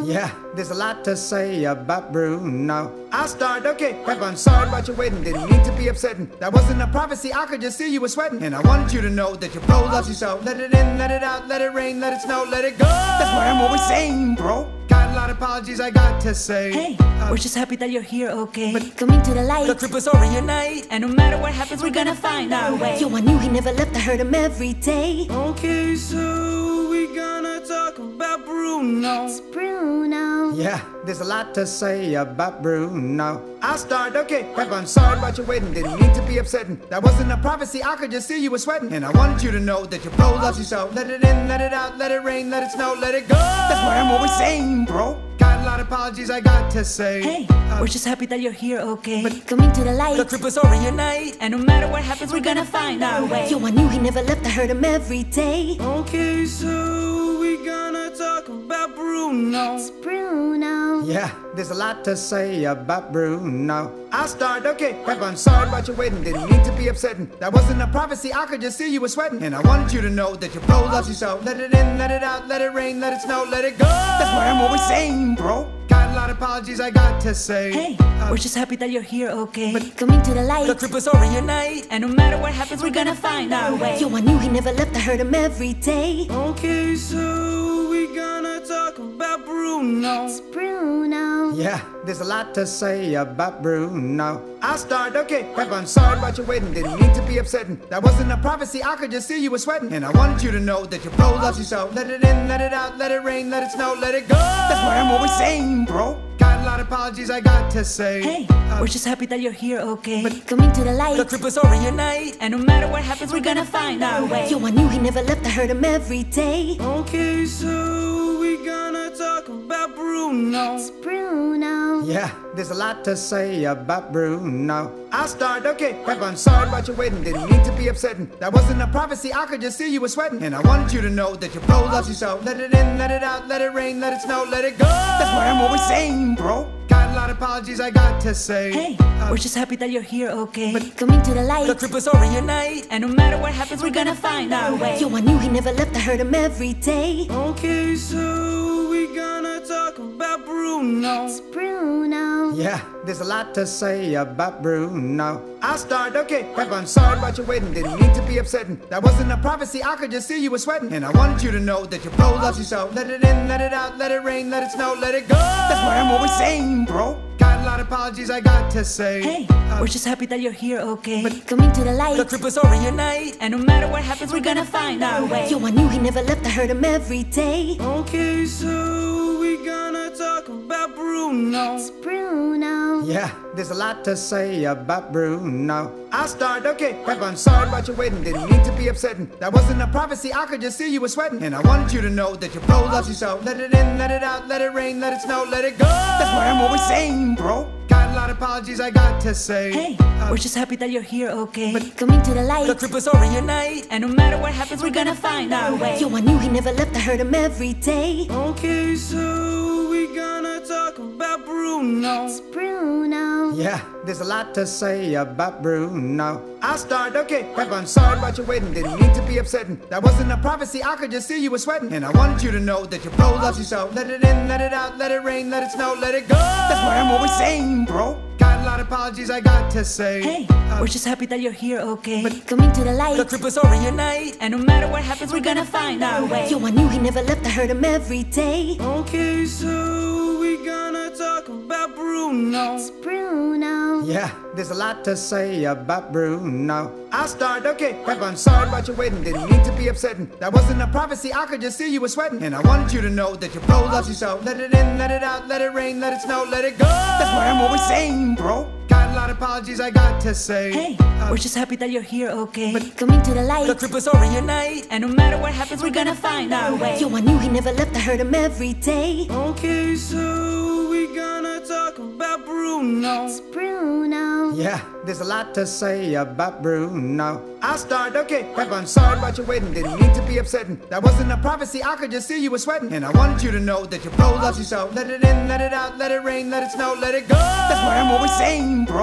Yeah, there's a lot to say about Bruno. I'll start, okay, Pep, I'm sorry about your wedding. Didn't mean to be upsetting. That wasn't a prophecy, I could just see you were sweating. And I wanted you to know that your bro loves you so. Let it in, let it out, let it rain, let it snow, let it go. That's what I'm always saying, bro. Got a lot of apologies I got to say. Hey, uh, we're just happy that you're here, okay? But coming to the light. The trip is over your night, and no matter what happens, we're gonna find our way. Yo, I knew he never left, I heard him every day. Okay, so we gonna talk about Bruno. It's Bruno. Yeah, there's a lot to say about Bruno. I'll start, okay, Pep, I'm sorry about your wedding. Didn't mean to be upsetting. That wasn't a prophecy, I could just see you were sweating. And I wanted you to know that your bro loves you so. Let it in, let it out, let it rain, let it snow, let it go. That's what I'm always saying, bro. Got a lot of apologies I got to say. Hey, uh, we're just happy that you're here, okay? But coming to the light. The trip is over your night, and no matter what happens, we're gonna find our way. Yo, I knew he never left, I heard him every day. Okay, so we gonna talk about Bruno. It's Bruno. Yeah, there's a lot to say about Bruno. I'll start, okay, Pep, I'm sorry about your wedding. Didn't mean to be upsetting. That wasn't a prophecy, I could just see you were sweating. And I wanted you to know that your bro loves you so. Let it in, let it out, let it rain, let it snow, let it go. That's what I'm always saying, bro. Got a lot of apologies I got to say. Hey, uh, we're just happy that you're here, okay? But coming to the light. The trip is over your night, and no matter what happens, we're gonna find our way. Yo, I knew he never left, I heard him every day. Okay, so we gonna talk about Bruno. It's Bruno. Yeah, there's a lot to say about Bruno. I'll start, okay, Pep, I'm sorry about your wedding. Didn't mean to be upsetting. That wasn't a prophecy, I could just see you were sweating. And I wanted you to know that your bro loves you so. Let it in, let it out, let it rain, let it snow, let it go. That's what I'm always saying, bro. Got a lot of apologies I got to say. Hey, uh, we're just happy that you're here, okay? But coming to the light. The trip is over your night, and no matter what happens, we're gonna find our way. Yo, I knew he never left, I heard him every day. Okay, so we gonna talk about Bruno. It's Bruno. Yeah, there's a lot to say about Bruno. I'll start, okay, Pep, I'm sorry about your wedding. Didn't mean to be upsetting. That wasn't a prophecy, I could just see you were sweating. And I wanted you to know that your bro loves you so. Let it in, let it out, let it rain, let it snow, let it go. That's what I'm always saying, bro. Got a lot of apologies I got to say. Hey, uh, we're just happy that you're here, okay? But coming to the light. The trip is over your night, and no matter what happens, we're gonna find our way. Yo, I knew he never left, I heard him every day. Okay, so we gonna talk about Bruno. It's Bruno. Yeah, there's a lot to say about Bruno. I'll start, okay, Pep, I'm sorry about your wedding. Didn't mean to be upsetting. That wasn't a prophecy, I could just see you were sweating. And I wanted you to know that your bro loves you so. Let it in, let it out, let it rain, let it snow, let it go. That's what I'm always saying, bro. Got a lot of apologies I got to say. Hey, uh, we're just happy that you're here, okay? But coming to the light. The trip is over your night, and no matter what happens, we're gonna find our way. Yo, I knew he never left, I heard him every day. Okay, so we gonna talk about Bruno. It's Bruno. Yeah, there's a lot to say about Bruno. I'll start, okay, Pep, I'm sorry about your wedding. Didn't mean to be upsetting. That wasn't a prophecy, I could just see you were sweating. And I wanted you to know that your bro loves you so. Let it in, let it out, let it rain, let it snow, let it go. That's what I'm always saying, bro. Got a lot of apologies I got to say. Hey, uh, we're just happy that you're here, okay? But coming to the light. The trip is over your night, and no matter what happens, we're gonna find our way. Yo, I knew he never left, I heard him every day. Okay, so we gonna talk about Bruno. It's Bruno. Yeah, there's a lot to say about Bruno. I'll start, okay, Pep, I'm sorry about your wedding. Didn't mean to be upsetting. That wasn't a prophecy, I could just see you were sweating. And I wanted you to know that your bro loves you so. Let it in, let it out, let it rain, let it snow, let it go. That's what I'm always saying, bro. Got a lot of apologies I got to say. Hey, uh, we're just happy that you're here, okay? But coming to the light. The trip is over your night, and no matter what happens, we're gonna find our way. Yo, I knew he never left, I heard him every day. Okay, so we gonna talk about Bruno. It's Bruno. Yeah, there's a lot to say about Bruno. I'll start, okay, Pep, I'm sorry about your wedding. Didn't mean to be upsetting. That wasn't a prophecy, I could just see you were sweating. And I wanted you to know that your bro loves you so. Let it in, let it out, let it rain, let it snow, let it go. That's what I'm always saying, bro. Got a lot of apologies I got to say. Hey, uh, we're just happy that you're here, okay? But coming to the light. The trip is over your night, and no matter what happens, we're gonna find our way. Yo, I knew he never left, I heard him every day. Okay, so we gonna talk about Bruno. It's Bruno. Yeah, there's a lot to say about Bruno. I'll start, okay, Pep, I'm sorry about your wedding. Didn't mean to be upsetting. That wasn't a prophecy, I could just see you were sweating. And I wanted you to know that your bro loves you so. Let it in, let it out, let it rain, let it snow, let it go. That's what I'm always saying, bro. Got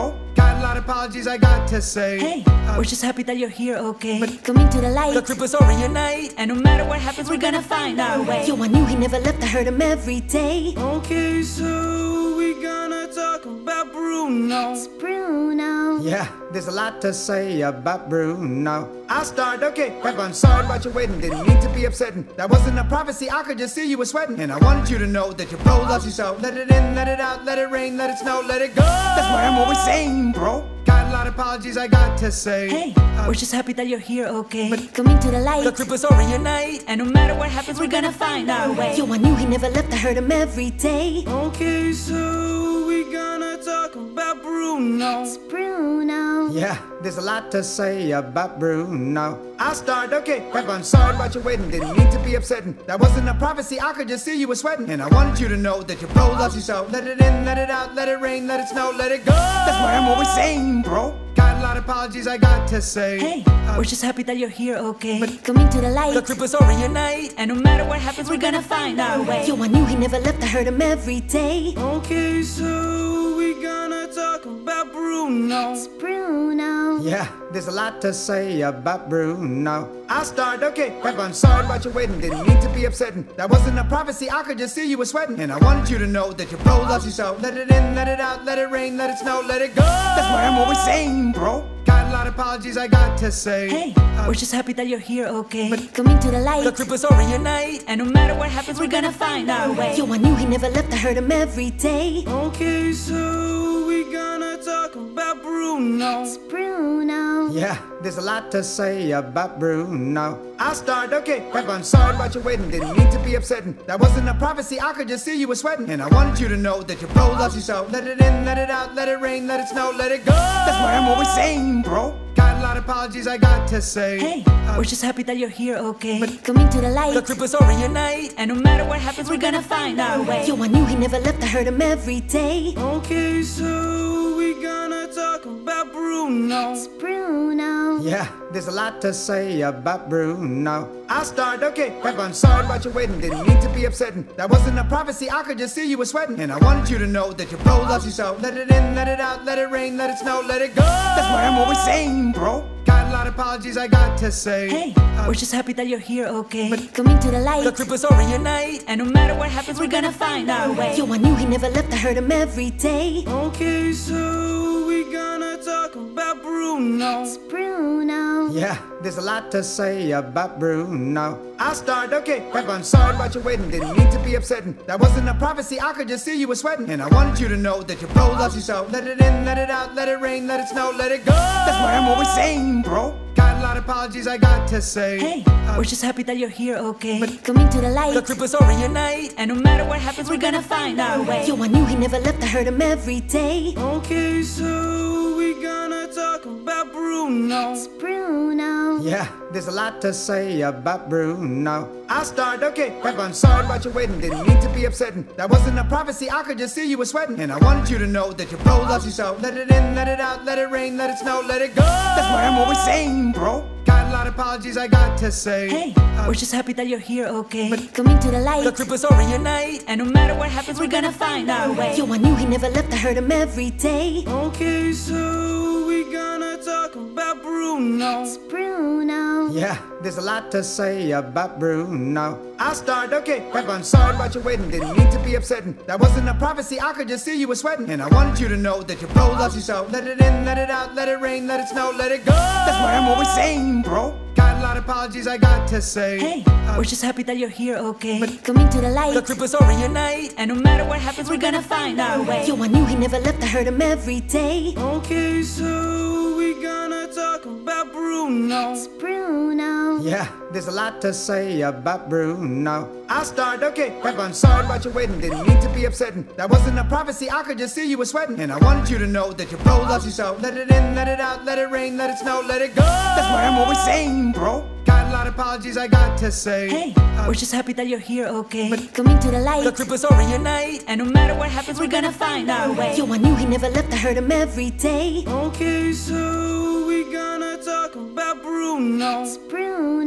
Got a lot of apologies I got to say. Hey, we're just happy that you're here, okay? Coming to the light. The creep was over your night, and no matter what happens, we're gonna find our way. Yo, I knew he never left, I heard him every day. Okay, so we gonna talk about Bruno. It's Bruno. Yeah, there's a lot to say about Bruno. I'll start, okay, Pepper, I'm sorry about your wedding. Didn't mean to be upsetting. That wasn't a prophecy, I could just see you were sweating. And I wanted you to know that your bro loves you so. Let it in, let it out, let it rain, let it snow, let it go. That's why I'm always saying, bro. Got a lot of apologies I got to say. Hey, we're just happy that you're here, okay? Coming to the light. The creep was over your night, and no matter what happens, we're gonna find our way. Yo, I knew he never left, I heard him every day. Okay, so we gonna talk about Bruno. It's Bruno. Yeah, there's a lot to say about Bruno. I'll start, okay, Pepper, I'm sorry about your wedding. Didn't mean to be upsetting. That wasn't a prophecy, I could just see you were sweating. And I wanted you to know that your bro loves you so. Let it in, let it out, let it rain, let it snow, let it go. That's why I'm always saying, bro. Got a lot of apologies I got to say. Hey, we're just happy that you're here, okay? Coming to the light. The creep was over your night, and no matter what happens, we're gonna find our way. Yo, I knew he never left, I heard him every day. Okay, so we gonna talk about Bruno. It's Bruno. Yeah, there's a lot to say about Bruno. I'll start, okay, Pepper, I'm sorry about your wedding. Didn't mean to be upsetting. That wasn't a prophecy, I could just see you were sweating. And I wanted you to know that your bro loves you so. Let it in, let it out, let it rain, let it snow, let it go. That's why I'm always saying, bro. Got a lot of apologies I got to say. Hey, we're just happy that you're here, okay? Coming to the light. The creep was over your night, and no matter what happens, we're gonna find our way. Yo, I knew he never left, I heard him every day. Okay, so we gonna talk about Bruno. It's Bruno. Yeah, there's a lot to say about Bruno. I'll start, okay, Pepper, I'm sorry about your wedding. Didn't mean to be upsetting. That wasn't a prophecy, I could just see you were sweating. And I wanted you to know that your bro loves you so. Let it in, let it out, let it rain, let it snow, let it go. That's why I'm always saying, bro. Got a lot of apologies I got to say. Hey, we're just happy that you're here, okay? Coming to the light. The creep was over your night, and no matter what happens, we're gonna find our way. Yo, I knew he never left, I heard him every day. Okay, so we gonna talk about Bruno. It's Bruno. Yeah, there's a lot to say about Bruno. I'll start, okay, Pepper, I'm sorry about your wedding. Didn't mean to be upsetting. That wasn't a prophecy, I could just see you were sweating. And I wanted you to know that your bro loves you so. Let it in, let it out, let it rain, let it snow, let it go. That's why I'm always saying, bro. Got a lot of apologies I got to say. Hey, we're just happy that you're here, okay? Coming to the light. The creep was over your night, and no matter what happens, we're gonna find our way. Yo, I knew he never left, I heard him every day. Okay, so we gonna talk about Bruno. It's Bruno. Yeah, there's a lot to say about Bruno. I'll start, okay, Pepper, I'm sorry about your wedding. Didn't mean to be upsetting. That wasn't a prophecy, I could just see you were sweating. And I wanted you to know that your bro loves you so. Let it in, let it out, let it rain, let it snow, let it go. That's why I'm always saying, bro. Got a lot of apologies I got to say. Hey, we're just happy that you're here, okay? Coming to the light. The creep was over your night, and no matter what happens, we're gonna find our way. Yo, I knew he never left, I heard him every day. Okay, so we gonna talk about Bruno. It's Bruno. Yeah, there's a lot to say about Bruno. I'll start, okay, Pepper, I'm sorry about your wedding. Didn't mean to be upsetting. That wasn't a prophecy, I could just see you were sweating. And I wanted you to know that your bro loves you so. Let it in, let it out, let it rain, let it snow, let it go. That's why I'm always saying, bro. Got a lot of apologies I got to say. Hey, we're just happy that you're here, okay? Coming to the light. The creep was over your night, and no matter what happens, we're gonna find our way. Yo, I knew he never left, I heard him every day. Okay, so we gonna talk about Bruno. It's Bruno. Yeah, there's a lot to say about Bruno. I'll start, okay, Pepper, I'm sorry about your wedding. Didn't mean to be upsetting. That wasn't a prophecy, I could just see you were sweating. And I wanted you to know that your bro loves you so. Let it in, let it out, let it rain, let it snow, let it go. That's why I'm always saying, bro. Got a lot of apologies I got to say. Hey, we're just happy that you're here, okay? Coming to the light. The creep was over your night, and no matter what happens, we're gonna find our way. Yo, I knew he never left, I heard him every day. Okay, so we gonna talk about Bruno. It's Bruno. Yeah, there's a lot to say about Bruno. I'll start, okay, Pepper, I'm sorry about your wedding. Didn't mean to be upsetting. That wasn't a prophecy, I could just see you were sweating. And I wanted you to know that your bro loves you so. Let it in, let it out, let it rain, let it snow, let it go. That's why I'm always saying, bro. Got a lot of apologies I got to say. Hey, we're just happy that you're here, okay? Coming to the light. The creep was over your night, and no matter what happens, we're gonna find our way. Yo, I knew he never left, I heard him every day. Okay, so we gonna talk about Bruno. It's Bruno.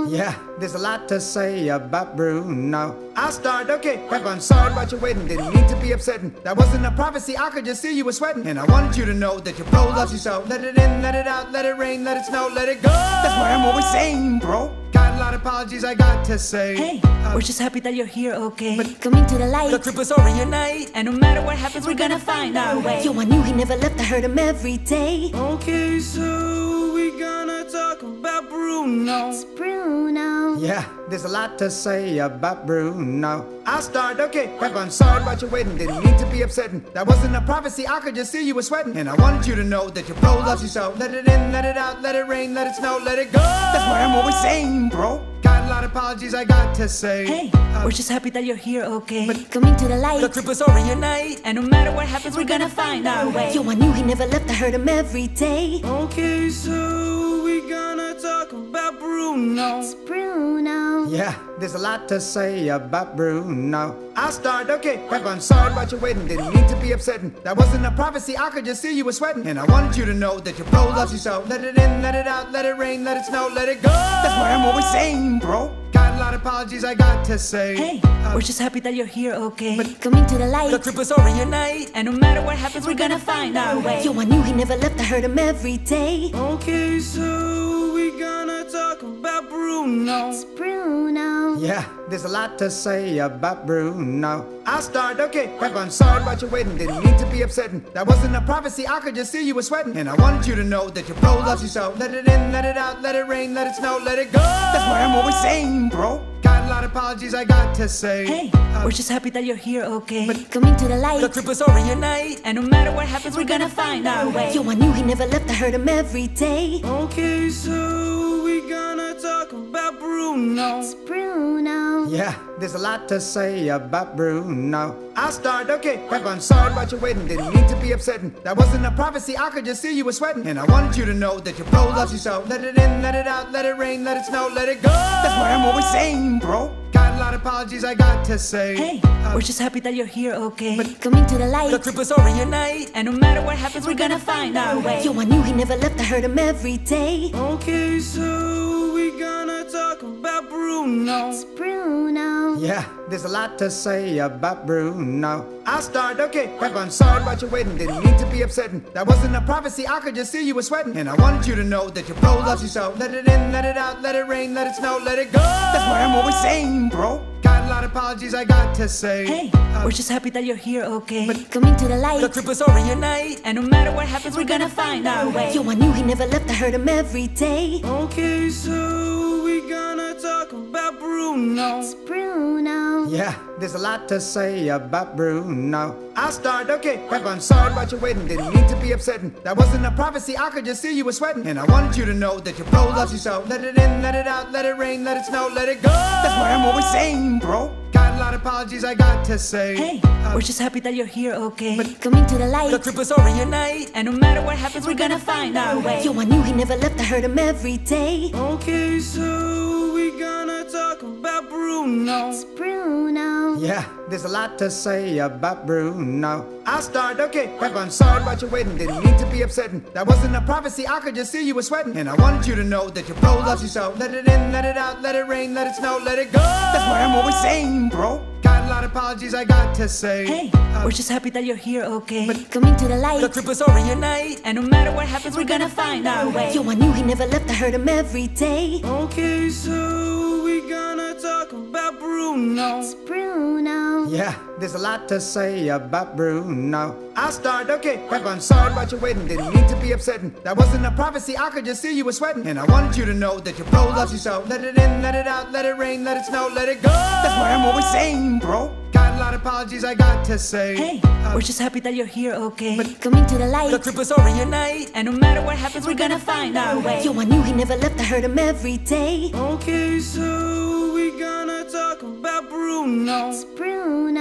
Yeah, there's a lot to say about Bruno. I'll start, okay. Pepper, I'm sorry about your wedding. Didn't mean to be upsetting. That wasn't a prophecy, I could just see you were sweating. And I wanted you to know that your bro loves you so. Let it in, let it out, let it rain, let it snow, let it go. That's why I'm always saying, bro. Got a lot of apologies I got to say. Hey, uh, we're just happy that you're here, okay? But coming to the light. The trip is over your night, and no matter what happens, we're gonna find our way. Yo, I knew he never left, I heard him every day. Okay, so we gonna talk about Bruno. It's Bruno. Yeah, there's a lot to say about Bruno. I'll start, okay. Pepper, I'm sorry about your wedding. Didn't mean to be upsetting. That wasn't a prophecy, I could just see you were sweating. And I wanted you to know that your bro loves you so. Let it in, let it out, let it rain, let it snow, let it go. That's why I'm always saying, bro. Got a lot of apologies I got to say. Hey, uh, we're just happy that you're here, okay? But coming to the light. The trip is over your night, and no matter what happens, we're gonna find our way. Yo, I knew he never left, I heard him every day. Okay, so we gonna talk about Bruno. It's Bruno. Yeah, there's a lot to say about Bruno. I'll start, okay. Pepper, I'm sorry about your wedding. Didn't mean to be upsetting. That wasn't a prophecy, I could just see you were sweating. And I wanted you to know that your bro loves you so. Let it in, let it out, let it rain, let it snow, let it go. That's why I'm always saying, bro. Got a lot of apologies I got to say. Hey, uh, we're just happy that you're here, okay? But coming to the light. The trip is over your night, and no matter what happens, we're gonna find our way. Yo, I knew he never left, I heard him every day. Okay, so we gonna talk about Bruno. It's Bruno. Yeah, there's a lot to say about Bruno. I'll start, okay. Pepper, I'm sorry about your wedding. Didn't mean to be upsetting. That wasn't a prophecy, I could just see you were sweating. And I wanted you to know that your bro loves you so. Let it in, let it out, let it rain, let it snow, let it go. That's why I'm always saying, bro. Got a lot of apologies I got to say. Hey, uh, we're just happy that you're here, okay? But coming to the light. The trip is over your night, and no matter what happens, we're gonna find our way. Yo, I knew he never left, I heard him every day. Okay, so we gonna talk about Bruno. It's Bruno. Yeah, there's a lot to say about Bruno. I'll start, okay. Pepper, I'm sorry about your wedding. Didn't mean to be upsetting. That wasn't a prophecy, I could just see you were sweating. And I wanted you to know that your bro loves you so. Let it in, let it out, let it rain, let it snow, let it go. That's why I'm always saying, bro. Got a lot of apologies I got to say. Hey, uh, we're just happy that you're here, okay? But coming to the light. The trip is over your night, and no matter what happens, we're gonna find our way. Yo, I knew he never left, I heard him every day. Okay, so we gonna talk about Bruno. It's Bruno. Yeah, there's a lot to say about Bruno. I'll start, okay. Pepper, I'm sorry about your wedding. Didn't mean to be upsetting. That wasn't a prophecy, I could just see you were sweating. And I wanted you to know that your bro loves you so. Let it in, let it out, let it rain, let it snow, let it go. That's why I'm always saying, bro. Got a lot of apologies I got to say. Hey, uh, we're just happy that you're here, okay? But coming to the light. The trip is over your night, and no matter what happens, we're gonna find our way. Yo, I knew he never left, I heard him every day. Okay, so we gonna talk about Bruno. It's Bruno. Yeah, there's a lot to say about Bruno. I'll start, okay. Pepper, I'm sorry about your wedding. Didn't mean to be upsetting. That wasn't a prophecy, I could just see you were sweating. And I wanted you to know that your bro loves you so. Let it in, let it out, let it rain, let it snow, let it go. That's why I'm always saying, bro. Got a lot of apologies I got to say. Hey, uh, we're just happy that you're here, okay? But coming to the light. The trip is over your night, and no matter what happens, we're gonna find our way. Yo, I knew he never left, I heard him every day. Okay, so we gonna talk about Bruno. It's Bruno. Yeah, there's a lot to say about Bruno. I'll start, okay. Pepper, I'm sorry about your wedding. Didn't mean to be upsetting. That wasn't a prophecy, I could just see you were sweating. And I wanted you to know that your bro loves you so. Let it in, let it out, let it rain, let it snow, let it go. That's why I'm always saying, bro. Got a lot of apologies I got to say. Hey, uh, we're just happy that you're here, okay? But coming to the light. The trip is over your night, and no matter what happens, we're gonna find our way. Yo, I knew he never left, I heard him every day. Okay, so we gonna talk about Bruno. It's Bruno. Yeah, there's a lot to say about Bruno. I'll start, okay. Pepper, I'm sorry about your wedding. Didn't mean to be upsetting. That wasn't a prophecy, I could just see you were sweating. And I wanted you to know that your bro loves you so. Let it in, let it out, let it rain, let it snow, let it go. That's why I'm always saying, bro. Got a lot of apologies I got to say. Hey, uh, we're just happy that you're here, okay? But coming to the light. The trip is over your night, and no matter what happens, we're gonna find our way. Yo, I knew he never left, I heard him every day. Okay, so we gonna talk about Bruno. It's Bruno.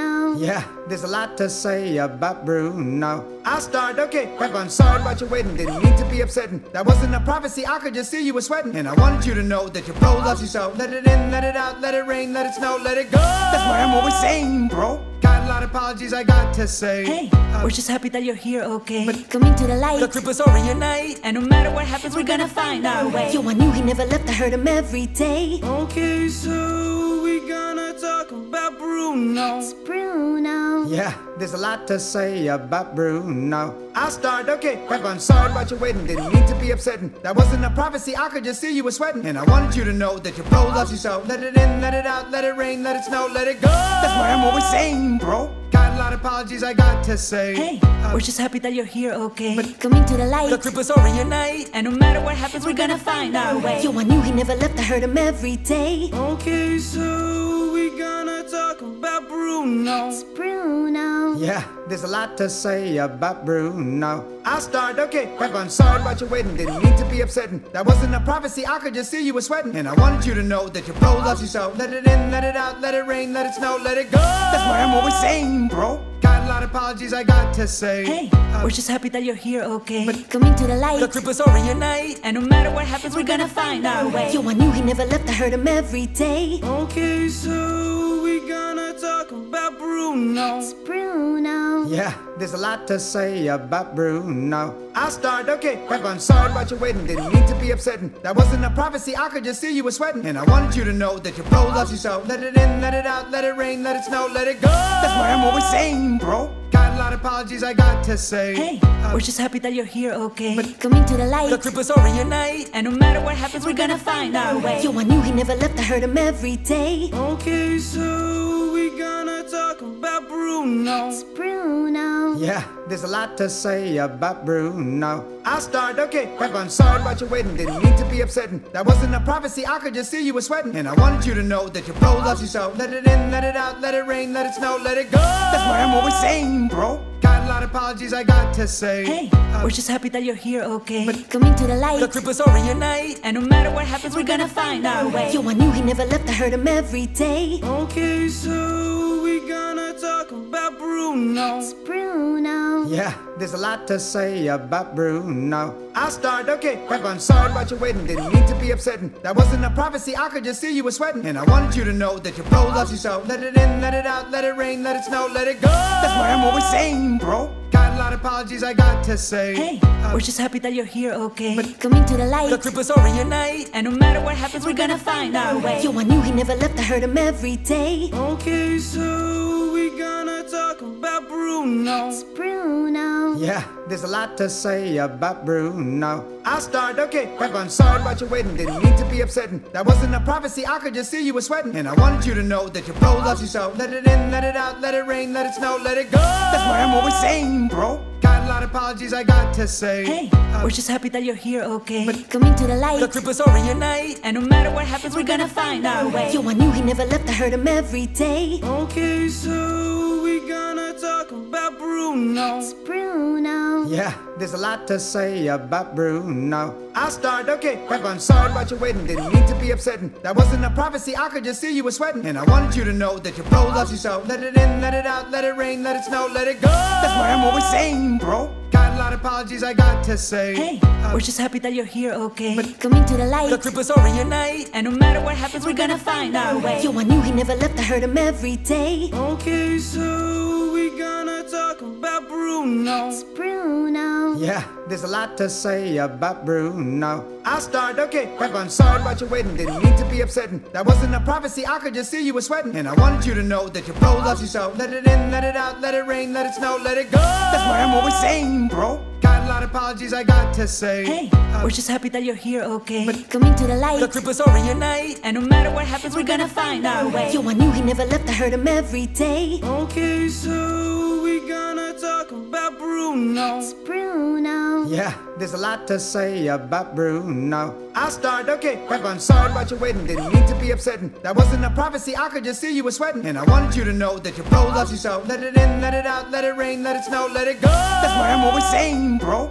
Yeah, there's a lot to say about Bruno. I'll start, okay, Pep, I'm sorry about your wedding. Didn't mean to be upsetting. That wasn't a prophecy, I could just see you were sweating. And I wanted you to know that your bro loves you so. Let it in, let it out, let it rain, let it snow, let it go. That's why I'm always saying, bro. Got a lot of apologies I got to say. Hey, uh, we're just happy that you're here, okay? But coming to the light. The trip is over your night, and no matter what happens, we're gonna find our way. Yo, I knew he never left, I heard him every day. Okay, so we gonna talk about Bruno. It's Bruno. Yeah, there's a lot to say about Bruno. I'll start, okay, Pep, I'm sorry about your wedding. Didn't mean to be upsetting. That wasn't a prophecy, I could just see you were sweating. And I wanted you to know that your bro loves you so. Let it in, let it out, let it rain, let it snow, let it go. That's why I'm always saying, bro. Got a lot of apologies I got to say. Hey, uh, we're just happy that you're here, okay? But coming to the light. The trip is over your night, and no matter what happens, we're gonna find our way. Yo, I knew he never left, I heard him every day. Okay, so we gonna talk about Bruno. It's Bruno. Yeah, there's a lot to say about Bruno. I'll start, okay, Pep, I'm sorry about your wedding. Didn't mean to be upsetting. That wasn't a prophecy, I could just see you were sweating. And I wanted you to know that your bro loves you so. Let it in, let it out, let it rain, let it snow, let it go. That's why I'm always saying, bro. Got a lot of apologies I got to say. Hey, uh, we're just happy that you're here, okay? But coming to the light. The trip is over your night, and no matter what happens, we're gonna find our way. Yo, I knew he never left, I heard him every day. Okay, so we gonna talk about Bruno. It's Bruno. Yeah, there's a lot to say about Bruno. I'll start, okay, Pep, I'm sorry about your wedding. Didn't mean to be upsetting. That wasn't a prophecy, I could just see you were sweating. And I wanted you to know that your bro loves you so. Let it in, let it out, let it rain, let it snow, let it go. That's why I'm always saying, bro. Got a lot of apologies I got to say. Hey, uh, we're just happy that you're here, okay? But coming to the light. The trip is over your night, and no matter what happens, we're gonna find our way. Yo, I knew he never left, I heard him every day. Okay, so we gonna talk about Bruno. It's Bruno. Yeah, there's a lot to say about Bruno. I'll start, okay, Pep, I'm sorry about your wedding. Didn't mean to be upsetting. That wasn't a prophecy, I could just see you were sweating. And I wanted you to know that your bro loves you so. Let it in, let it out, let it rain, let it snow, let it go. That's why I'm always saying, bro. Got a lot of apologies I got to say. Hey, uh, we're just happy that you're here, okay? But coming to the light. The trip is over your night, and no matter what happens, we're gonna find our way. Yo, I knew he never left, I heard him every day. Okay, so we gonna talk about Bruno. It's Bruno. Yeah, there's a lot to say about Bruno. I'll start, okay, Pep, I'm sorry about your wedding. Didn't mean to be upsetting. That wasn't a prophecy, I could just see you were sweating. And I wanted you to know that your bro loves you so. Let it in, let it out, let it rain, let it snow, let it go. That's why I'm always saying, bro. Got a lot of apologies I got to say. Hey, uh, we're just happy that you're here, okay? But coming to the light. The trip is over your night, and no matter what happens, we're gonna find our way. Yo, I knew he never left, I heard him every day. Okay, so we gonna talk about Bruno. It's Bruno. Yeah, there's a lot to say about Bruno. I'll start, okay, Pep, I'm sorry about your wedding. Didn't mean to be upsetting. That wasn't a prophecy, I could just see you were sweating. And I wanted you to know that your bro loves you so. Let it in, let it out, let it rain, let it snow, let it go. That's why I'm always saying, bro. Got a lot of apologies I got to say. Hey, uh, we're just happy that you're here, okay? But coming to the light. The trip is over your night, and no matter what happens, we're gonna find our way. Yo, I knew he never left, I heard him every day. Okay, so we gonna talk about Bruno. It's Bruno. Yeah, there's a lot to say about Bruno. I'll start, okay, Pep, I'm sorry about your wedding. Didn't mean to be upsetting. That wasn't a prophecy, I could just see you were sweating. And I wanted you to know that your bro loves you so. Let it in, let it out, let it rain, let it snow, let it go. That's why I'm always saying, bro. Got a lot of apologies I got to say. Hey, uh, we're just happy that you're here, okay? But coming to the light. The trip is over your night, and no matter what happens, we're gonna find our way. Yo, I knew he never left, I heard him every day. Okay, so we gonna talk about Bruno. It's Bruno. Yeah, there's a lot to say about Bruno. I'll start, okay, Pep, I'm sorry about your wedding. Didn't mean to be upsetting. That wasn't a prophecy, I could just see you were sweating. And I wanted you to know that your bro loves you so. Let it in, let it out, let it rain, let it snow, let it go. That's why I'm always saying, bro. Got a lot of apologies I got to say. Hey, uh, we're just happy that you're here, okay? But coming to the light. The trip is over your night, and no matter what happens, we're gonna find our way. Yo, I knew he never left, I heard him every day. Okay, so we gonna talk about Bruno. It's Bruno. Yeah, there's a lot to say about Bruno. I'll start, okay, Pep, I'm sorry about your wedding. Didn't mean to be upsetting. That wasn't a prophecy, I could just see you were sweating. And I wanted you to know that your bro loves you so. Let it in, let it out, let it rain, let it snow, let it go. That's why I'm always saying, bro. Got a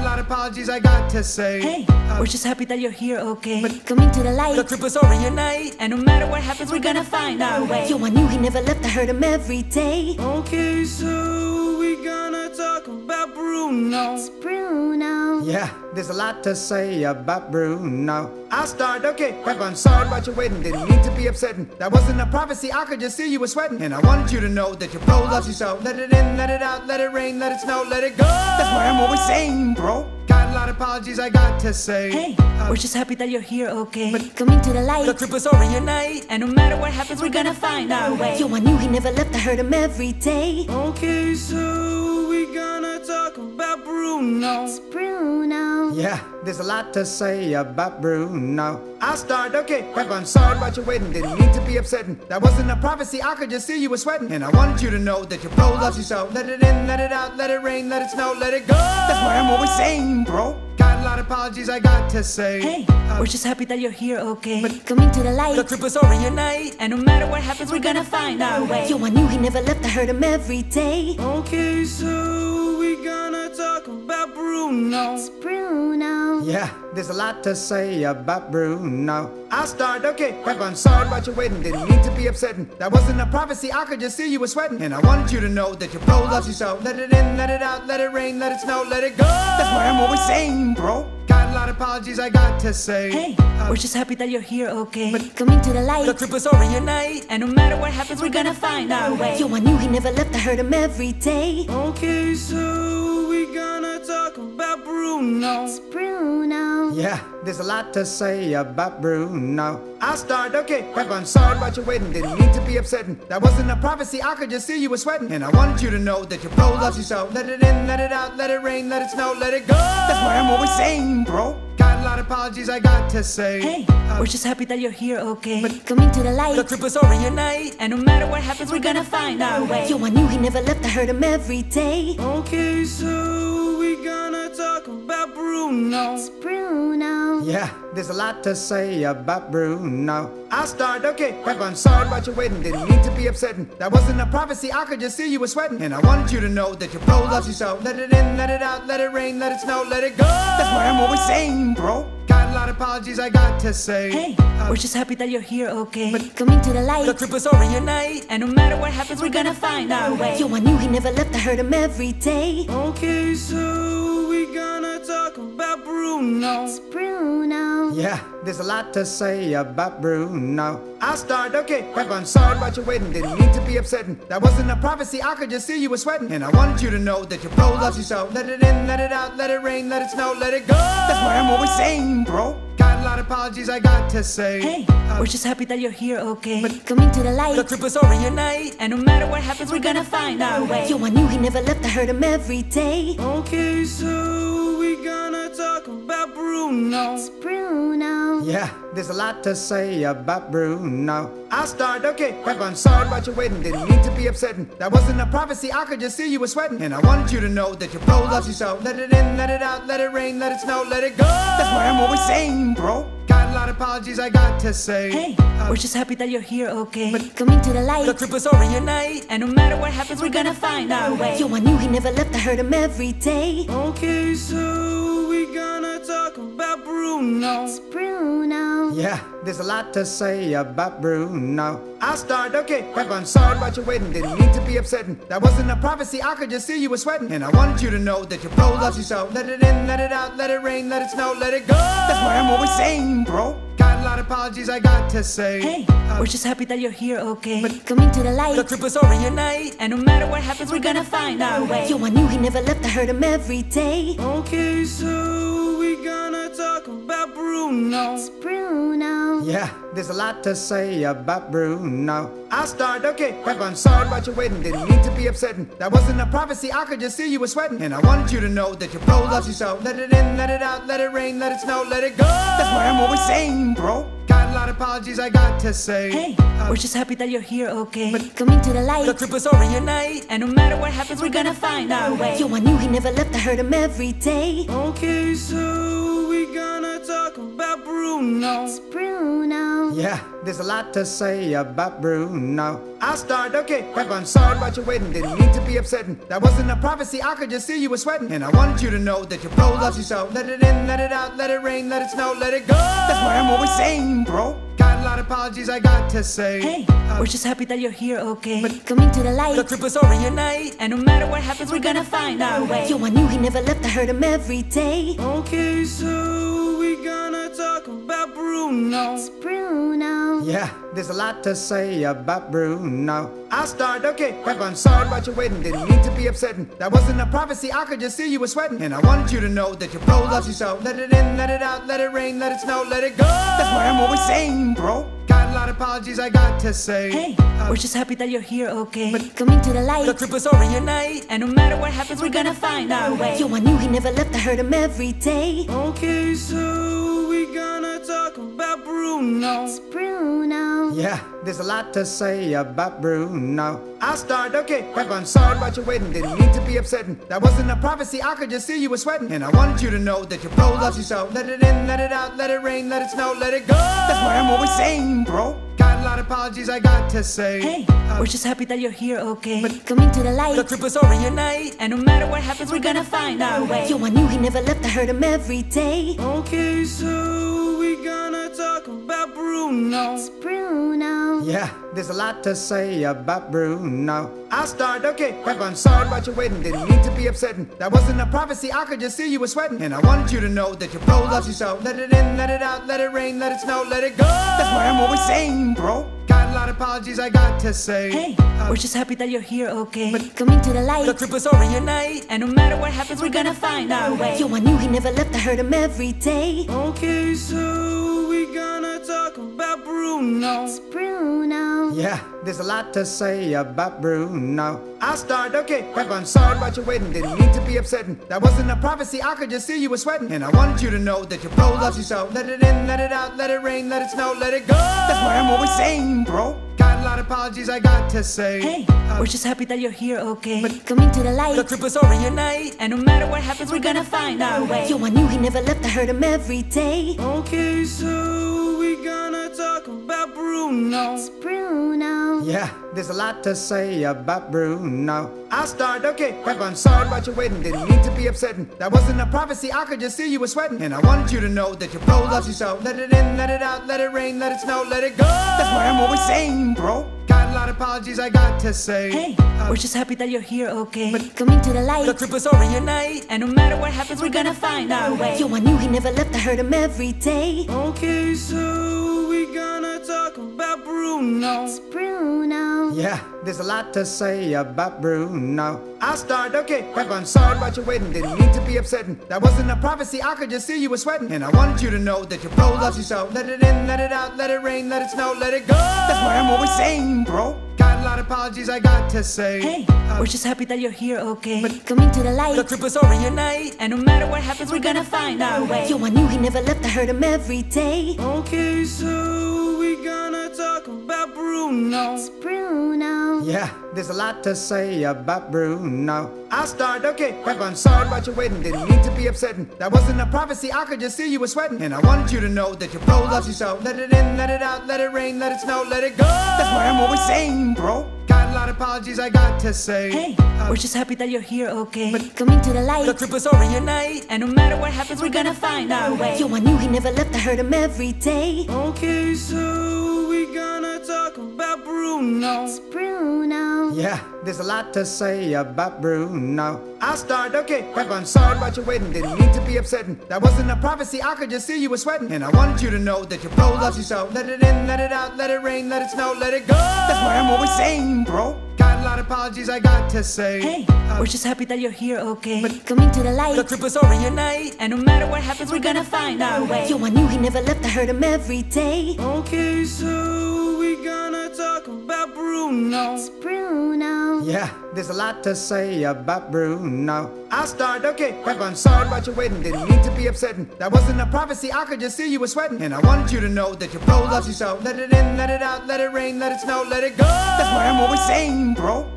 Got a lot of apologies I got to say. Hey, we're just happy that you're here, okay? Coming to the light. The creep was over your night, and no matter what happens, we're gonna find our way. Yo, I knew he never left, I heard him every day. Okay, so we gonna talk about Bruno. It's Bruno. Yeah, there's a lot to say about Bruno. I'll start, okay, Peppa, I'm sorry about your wedding. Didn't mean to be upsetting. That wasn't a prophecy, I could just see you were sweating. And I wanted you to know that your bro loves you so. Let it in, let it out, let it rain, let it snow, let it go. That's why I'm always saying, bro. Got a lot of apologies I got to say. Hey, we're just happy that you're here, okay? Coming to the light. The creep was over your night, and no matter what happens, we're gonna find our way. Yo, I knew he never left, I heard him every day. Okay, so we gonna talk about Bruno. It's Bruno. Yeah, there's a lot to say about Bruno. I'll start, okay, Peppa, I'm sorry about your wedding. Didn't mean to be upsetting. That wasn't a prophecy, I could just see you were sweating. And I wanted you to know that your bro loves you so. Let it in, let it out, let it rain, let it snow, let it go. That's why I'm always saying, bro. Got a lot of apologies I got to say. Hey, we're just happy that you're here, okay? Coming to the light. The creep was over your night, and no matter what happens, we're gonna find our way. Yo, I knew he never left, I heard him every day. Okay, so we gonna talk about Bruno. It's Bruno. Yeah, there's a lot to say about Bruno. I'll start, okay, Peppa, I'm sorry about your wedding. Didn't mean to be upsetting. That wasn't a prophecy, I could just see you were sweating. And I wanted you to know that your bro loves you so. Let it in, let it out, let it rain, let it snow, let it go. That's why I'm always saying, bro. Got a lot of apologies I got to say. Hey, we're just happy that you're here, okay? Coming to the light. The creep was over your night, and no matter what happens, we're gonna find our way. Yo, I knew he never left, I heard him every day. Okay, so we gonna talk about Bruno. It's Bruno. Yeah, there's a lot to say about Bruno. I'll start, okay, Peppa, I'm sorry about your wedding. Didn't mean to be upsetting. That wasn't a prophecy, I could just see you were sweating. And I wanted you to know that your bro loves you so. Let it in, let it out, let it rain, let it snow, let it go. That's why I'm always saying, bro. Got a lot of apologies I got to say. Hey, we're just happy that you're here, okay? Coming to the light. The creep was over your night, and no matter what happens, we're gonna find our way. Yo, I knew he never left, I heard him every day. Okay, so we gonna talk about Bruno. It's Bruno. Yeah, there's a lot to say about Bruno. I'll start, okay, Peppa, I'm sorry about your wedding. Didn't mean to be upsetting. That wasn't a prophecy, I could just see you were sweating. And I wanted you to know that your bro loves you so. Let it in, let it out, let it rain, let it snow, let it go. That's why I'm always saying, bro. Got a lot of apologies I got to say. Hey, we're just happy that you're here, okay? Coming to the light. The creep was over your night, and no matter what happens, we're gonna find our way. Yo, I knew he never left, I heard him every day. Okay, so we gonna talk about Bruno. It's Bruno. Yeah, there's a lot to say about Bruno. I'll start, okay, Peppa, I'm sorry about your wedding. Didn't mean to be upsetting. That wasn't a prophecy, I could just see you were sweating. And I wanted you to know that your bro loves you so. Let it in, let it out, let it rain, let it snow, let it go. That's why I'm always saying, bro. Got a lot of apologies I got to say. Hey, we're just happy that you're here, okay? Coming to the light. The creep was over your night, and no matter what happens, we're gonna find our way. Yo, I knew he never left, I heard him every day. Okay, so we gonna talk about Bruno. It's Bruno. Yeah, there's a lot to say about Bruno. I'll start, okay, Peppa, I'm sorry about your wedding. Didn't mean to be upsetting. That wasn't a prophecy, I could just see you were sweating. And I wanted you to know that your bro loves you so. Let it in, let it out, let it rain, let it snow, let it go. That's why I'm always saying, bro. Got a lot of apologies I got to say. Hey, we're just happy that you're here, okay? Coming to the light. The creep was over your night, and no matter what happens, we're gonna find our way. Yo, I knew he never left, I heard him every day. Okay, so we gonna talk about Bruno. It's Bruno. Yeah, there's a lot to say about Bruno. I'll start, okay, Peppa, I'm sorry about your wedding. Didn't mean to be upsetting. That wasn't a prophecy, I could just see you were sweating. And I wanted you to know that your bro loves you so. Let it in, let it out, let it rain, let it snow, let it go. That's why I'm always saying, bro. Got a lot of apologies I got to say. Hey, we're just happy that you're here, okay? Coming to the light. The creep was over your night, and no matter what happens, we're gonna find our way. Yo, I knew he never left, I heard him every day. Okay, so we gonna talk about Bruno. It's Bruno. Yeah, there's a lot to say about Bruno. I'll start, okay, Peppa, I'm sorry about your wedding. Didn't mean to be upsetting. That wasn't a prophecy, I could just see you were sweating. And I wanted you to know that your bro loves you so. Let it in, let it out, let it rain, let it snow, let it go. That's why I'm always saying, bro. Got a lot of apologies I got to say. Hey, we're just happy that you're here, okay? Coming to the light. The creep was over your night, and no matter what happens, we're gonna find our way. Yo, I knew he never left, I heard him every day. Okay, so we gonna talk talk about Bruno. It's Bruno. Yeah, there's a lot to say about Bruno. I'll start, okay, Peppa, I'm sorry about your wedding. Didn't mean to be upsetting. That wasn't a prophecy, I could just see you were sweating. And I wanted you to know that your bro loves you so. Let it in, let it out, let it rain, let it snow, let it go. That's why I'm always saying, bro. Got a lot of apologies I got to say. Hey, Uh, we're just happy that you're here, okay? But coming to the light. The trip is over your night, and no matter what happens, we're gonna find our way. Yo, I knew he never left, I heard him every day. Okay, so we gonna talk about Bruno. It's Bruno. Yeah, there's a lot to say about Bruno. I'll start, okay, Peppa, I'm sorry about your wedding. Didn't mean to be upsetting. That wasn't a prophecy, I could just see you were sweating. And I wanted you to know that your bro loves you so. Let it in, let it out, let it rain, let it snow, let it go. That's why I'm always saying, bro. Got a lot of apologies I got to say. Hey, Uh, we're just happy that you're here, okay? But coming to the light. The trip is over your night, and no matter what happens, we're gonna find our way. Yo, I knew he never left, I heard him every day. Okay, so we gonna talk about Bruno. It's Bruno. Yeah, there's a lot to say about Bruno. I'll start, okay, Peppa, I'm sorry about your wedding. Didn't mean to be upsetting. That wasn't a prophecy, I could just see you were sweating. And I wanted you to know that your bro loves you so. Let it in, let it out, let it rain, let it snow, let it go. That's why I'm always saying, bro. Got a lot of apologies I got to say. Hey, Uh, we're just happy that you're here, okay? But coming to the light. The trip is over your night, and no matter what happens, we're gonna find our way. Yo, I knew he never left, I heard him every day. Okay, so we gonna talk about Bruno. It's Bruno. Yeah, there's a lot to say about Bruno. I'll start, okay, Peppa, I'm sorry about your wedding. Didn't mean to be upsetting. That wasn't a prophecy, I could just see you were sweating. And I wanted you to know that your bro loves you so. Let it in, let it out, let it rain, let it snow, let it go. That's why I'm always saying, bro. Got a lot of apologies I got to say. Hey, Uh, we're just happy that you're here, okay? But coming to the light. The trip is over your night, and no matter what happens, we're gonna find our way. Yo, I knew he never left, I heard him every day. Okay, so we gonna talk about Bruno. It's Bruno. Yeah, there's a lot to say about Bruno. I'll start, okay, Peppa, I'm sorry about your wedding. Didn't mean to be upsetting. That wasn't a prophecy, I could just see you were sweating. And I wanted you to know that your bro loves you so. Let it in, let it out, let it rain, let it snow, let it go. That's why I'm always saying, bro. Got a lot of apologies I got to say. Hey, Uh, we're just happy that you're here, okay? But coming to the light. The trip is over your night, and no matter what happens, we're gonna find our way. Yo, I knew he never left, I heard him every day. Okay, so we gonna talk about Bruno. It's Bruno. Yeah, there's a lot to say about Bruno. I'll start, okay, Peppa, I'm sorry about your wedding. Didn't mean to be upsetting. That wasn't a prophecy, I could just see you were sweating. And I wanted you to know that your bro loves you so. Let it in, let it out, let it rain, let it snow, let it go. That's why I'm always saying, bro. Got a lot of apologies I got to say. Hey, Uh, we're just happy that you're here, okay? But coming to the light. The trip is over your night, and no matter what happens, we're gonna find our way. Yo, I knew he never left, I heard him every day. Okay, so we gonna talk about Bruno. It's Bruno. Yeah, there's a lot to say about Bruno. I'll start, okay, Peppa, I'm sorry about your wedding. Didn't mean to be upsetting. That wasn't a prophecy, I could just see you were sweating. And I wanted you to know that your bro loves you so. Let it in, let it out, let it rain, let it snow, let it go. That's why I'm always saying, bro. Got a lot of apologies I got to say. Hey, Uh, we're just happy that you're here, okay? But coming to the light. The trip is over your night, and no matter what happens, we're gonna find our way. Yo, I knew he never left, I heard him every day. Okay, so we gonna talk about Bruno. It's Bruno. Yeah, there's a lot to say about Bruno. I'll start, okay, Peppa, I'm sorry about your wedding. Didn't mean to be upsetting. That wasn't a prophecy, I could just see you were sweating. And I wanted you to know that your bro loves you so. Let it in, let it out, let it rain, let it snow, let it go. That's why I'm always saying, bro. Got a lot of apologies I got to say. Hey, Uh, we're just happy that you're here, okay? But coming to the light. The trip is over your night, and no matter what happens, we're gonna find our way. Yo, I knew he never left, I heard him every day. Okay, so we gonna talk about Bruno. It's Bruno. Yeah, there's a lot to say about Bruno. I'll start, okay, Peppa, I'm sorry about your wedding. Didn't mean to be upsetting. That wasn't a prophecy, I could just see you were sweating. And I wanted you to know that your bro loves you so. Let it in, let it out, let it rain, let it snow, let it go. That's why I'm always saying, bro. Got a lot of apologies I got to say. Hey, Uh, we're just happy that you're here, okay? But coming to the light. The trip is over your night, and no matter what happens, we're gonna find our way. Yo, I knew he never left, I heard him every day. Okay, so we gonna talk about Bruno. It's Bruno. Yeah, there's a lot to say about Bruno. I'll start, okay, Peppa, I'm sorry about your wedding. Didn't mean to be upsetting. That wasn't a prophecy, I could just see you were sweating. And I wanted you to know that your bro loves you so. Let it in, let it out, let it rain, let it snow, let it go. That's why I'm always saying, bro. Got a lot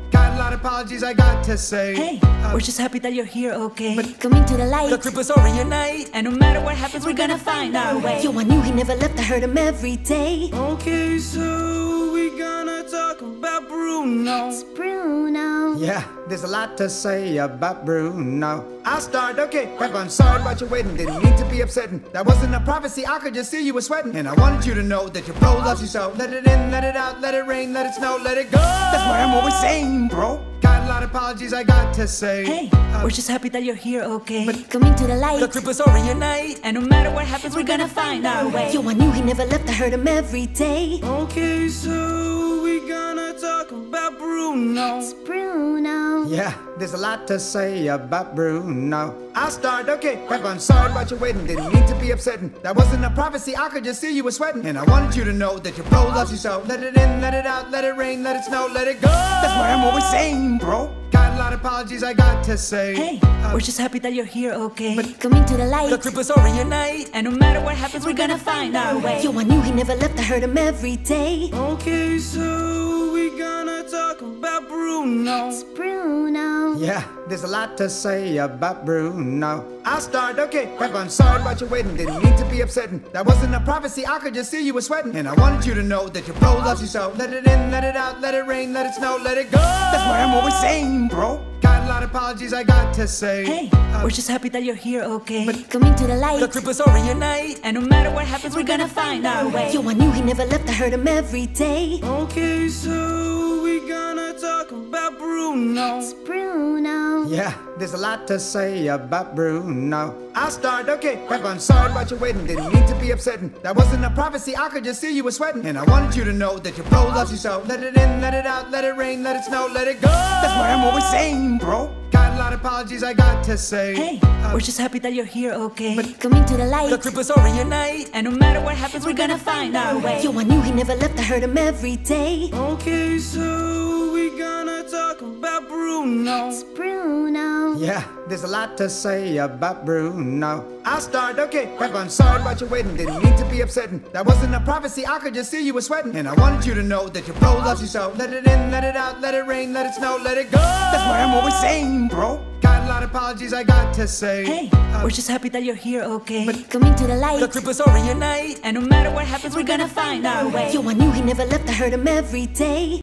lot of apologies I got to say. Hey, we're just happy that you're here, okay? Coming to the light. The trip was over your night, and no matter what happens, we're gonna find our way. Yo, I knew he never left, I heard him every day. Okay, so we gonna talk about Bruno. It's Bruno. Yeah, there's a lot to say about Bruno. I'll start, okay, Pep, I'm sorry about your wedding. Didn't mean to be upsetting. That wasn't a prophecy, I could just see you were sweating. And I wanted you to know that your bro loves you so. Let it in, let it out, let it rain, let it snow, let it go. That's what I'm always saying, bro. Got a lot of apologies I got to say. Hey, we're just happy that you're here, okay? Coming to the light. The trip was over your night, and no matter what happens, we're gonna find our way. Yo, I knew he never left, I heard him every day. Okay, so we gonna talk about Bruno. It's Bruno. Yeah, there's a lot to say about Bruno. I'll start, okay, Pep, I'm sorry about your wedding. Didn't mean to be upsetting. That wasn't a prophecy, I could just see you were sweating. And I wanted you to know that your bro loves you so. Let it in, let it out, let it rain, let it snow, let it go. That's what I'm always saying, bro. Got a lot of apologies I got to say. Hey, we're just happy that you're here, okay? Coming to the light. The trip was over your night, and no matter what happens, we're gonna find our way. Yo, I knew he never left, I heard him every day. Okay, so we gonna talk about Bruno. It's Bruno. Yeah, there's a lot to say about Bruno. I'll start, okay, Pep, I'm sorry about your wedding. Didn't mean to be upsetting. That wasn't a prophecy, I could just see you were sweating. And I wanted you to know that your bro loves you so. Let it in, let it out, let it rain, let it snow, let it go. That's what I'm always saying, bro. Got a lot of apologies I got to say. Hey, we're just happy that you're here, okay? Coming to the light. The trip was over your night, and no matter what happens, we're gonna find our way. Yo, I knew he never left, I heard him every day. Okay, so we gonna talk about Bruno. It's Bruno. Yeah, there's a lot to say about Bruno. I'll start, okay, Pep, I'm sorry about your wedding. Didn't mean to be upsetting. That wasn't a prophecy, I could just see you were sweating. And I wanted you to know that your bro loves you so. Let it in, let it out, let it rain, let it snow, let it go. That's what I'm always saying, bro. Got a lot of apologies I got to say. Hey, we're just happy that you're here, okay? Coming to the light. The trip was over your night, and no matter what happens, we're gonna find our way. Yo, I knew he never left, I heard him every day. Okay, so we gonna talk about Bruno. It's Bruno. Yeah, there's a lot to say about Bruno. I'll start, okay, Pep, I'm sorry about your wedding. Didn't mean to be upsetting. That wasn't a prophecy, I could just see you were sweating. And I wanted you to know that your bro loves you so. Let it in, let it out, let it rain, let it snow, let it go. That's what I'm always saying, bro. Got a lot of apologies I got to say. Hey, we're just happy that you're here, okay? Coming to the light. The trip was over your night, and no matter what happens, we're gonna find our way. Yo, I knew he never left, I heard him every day.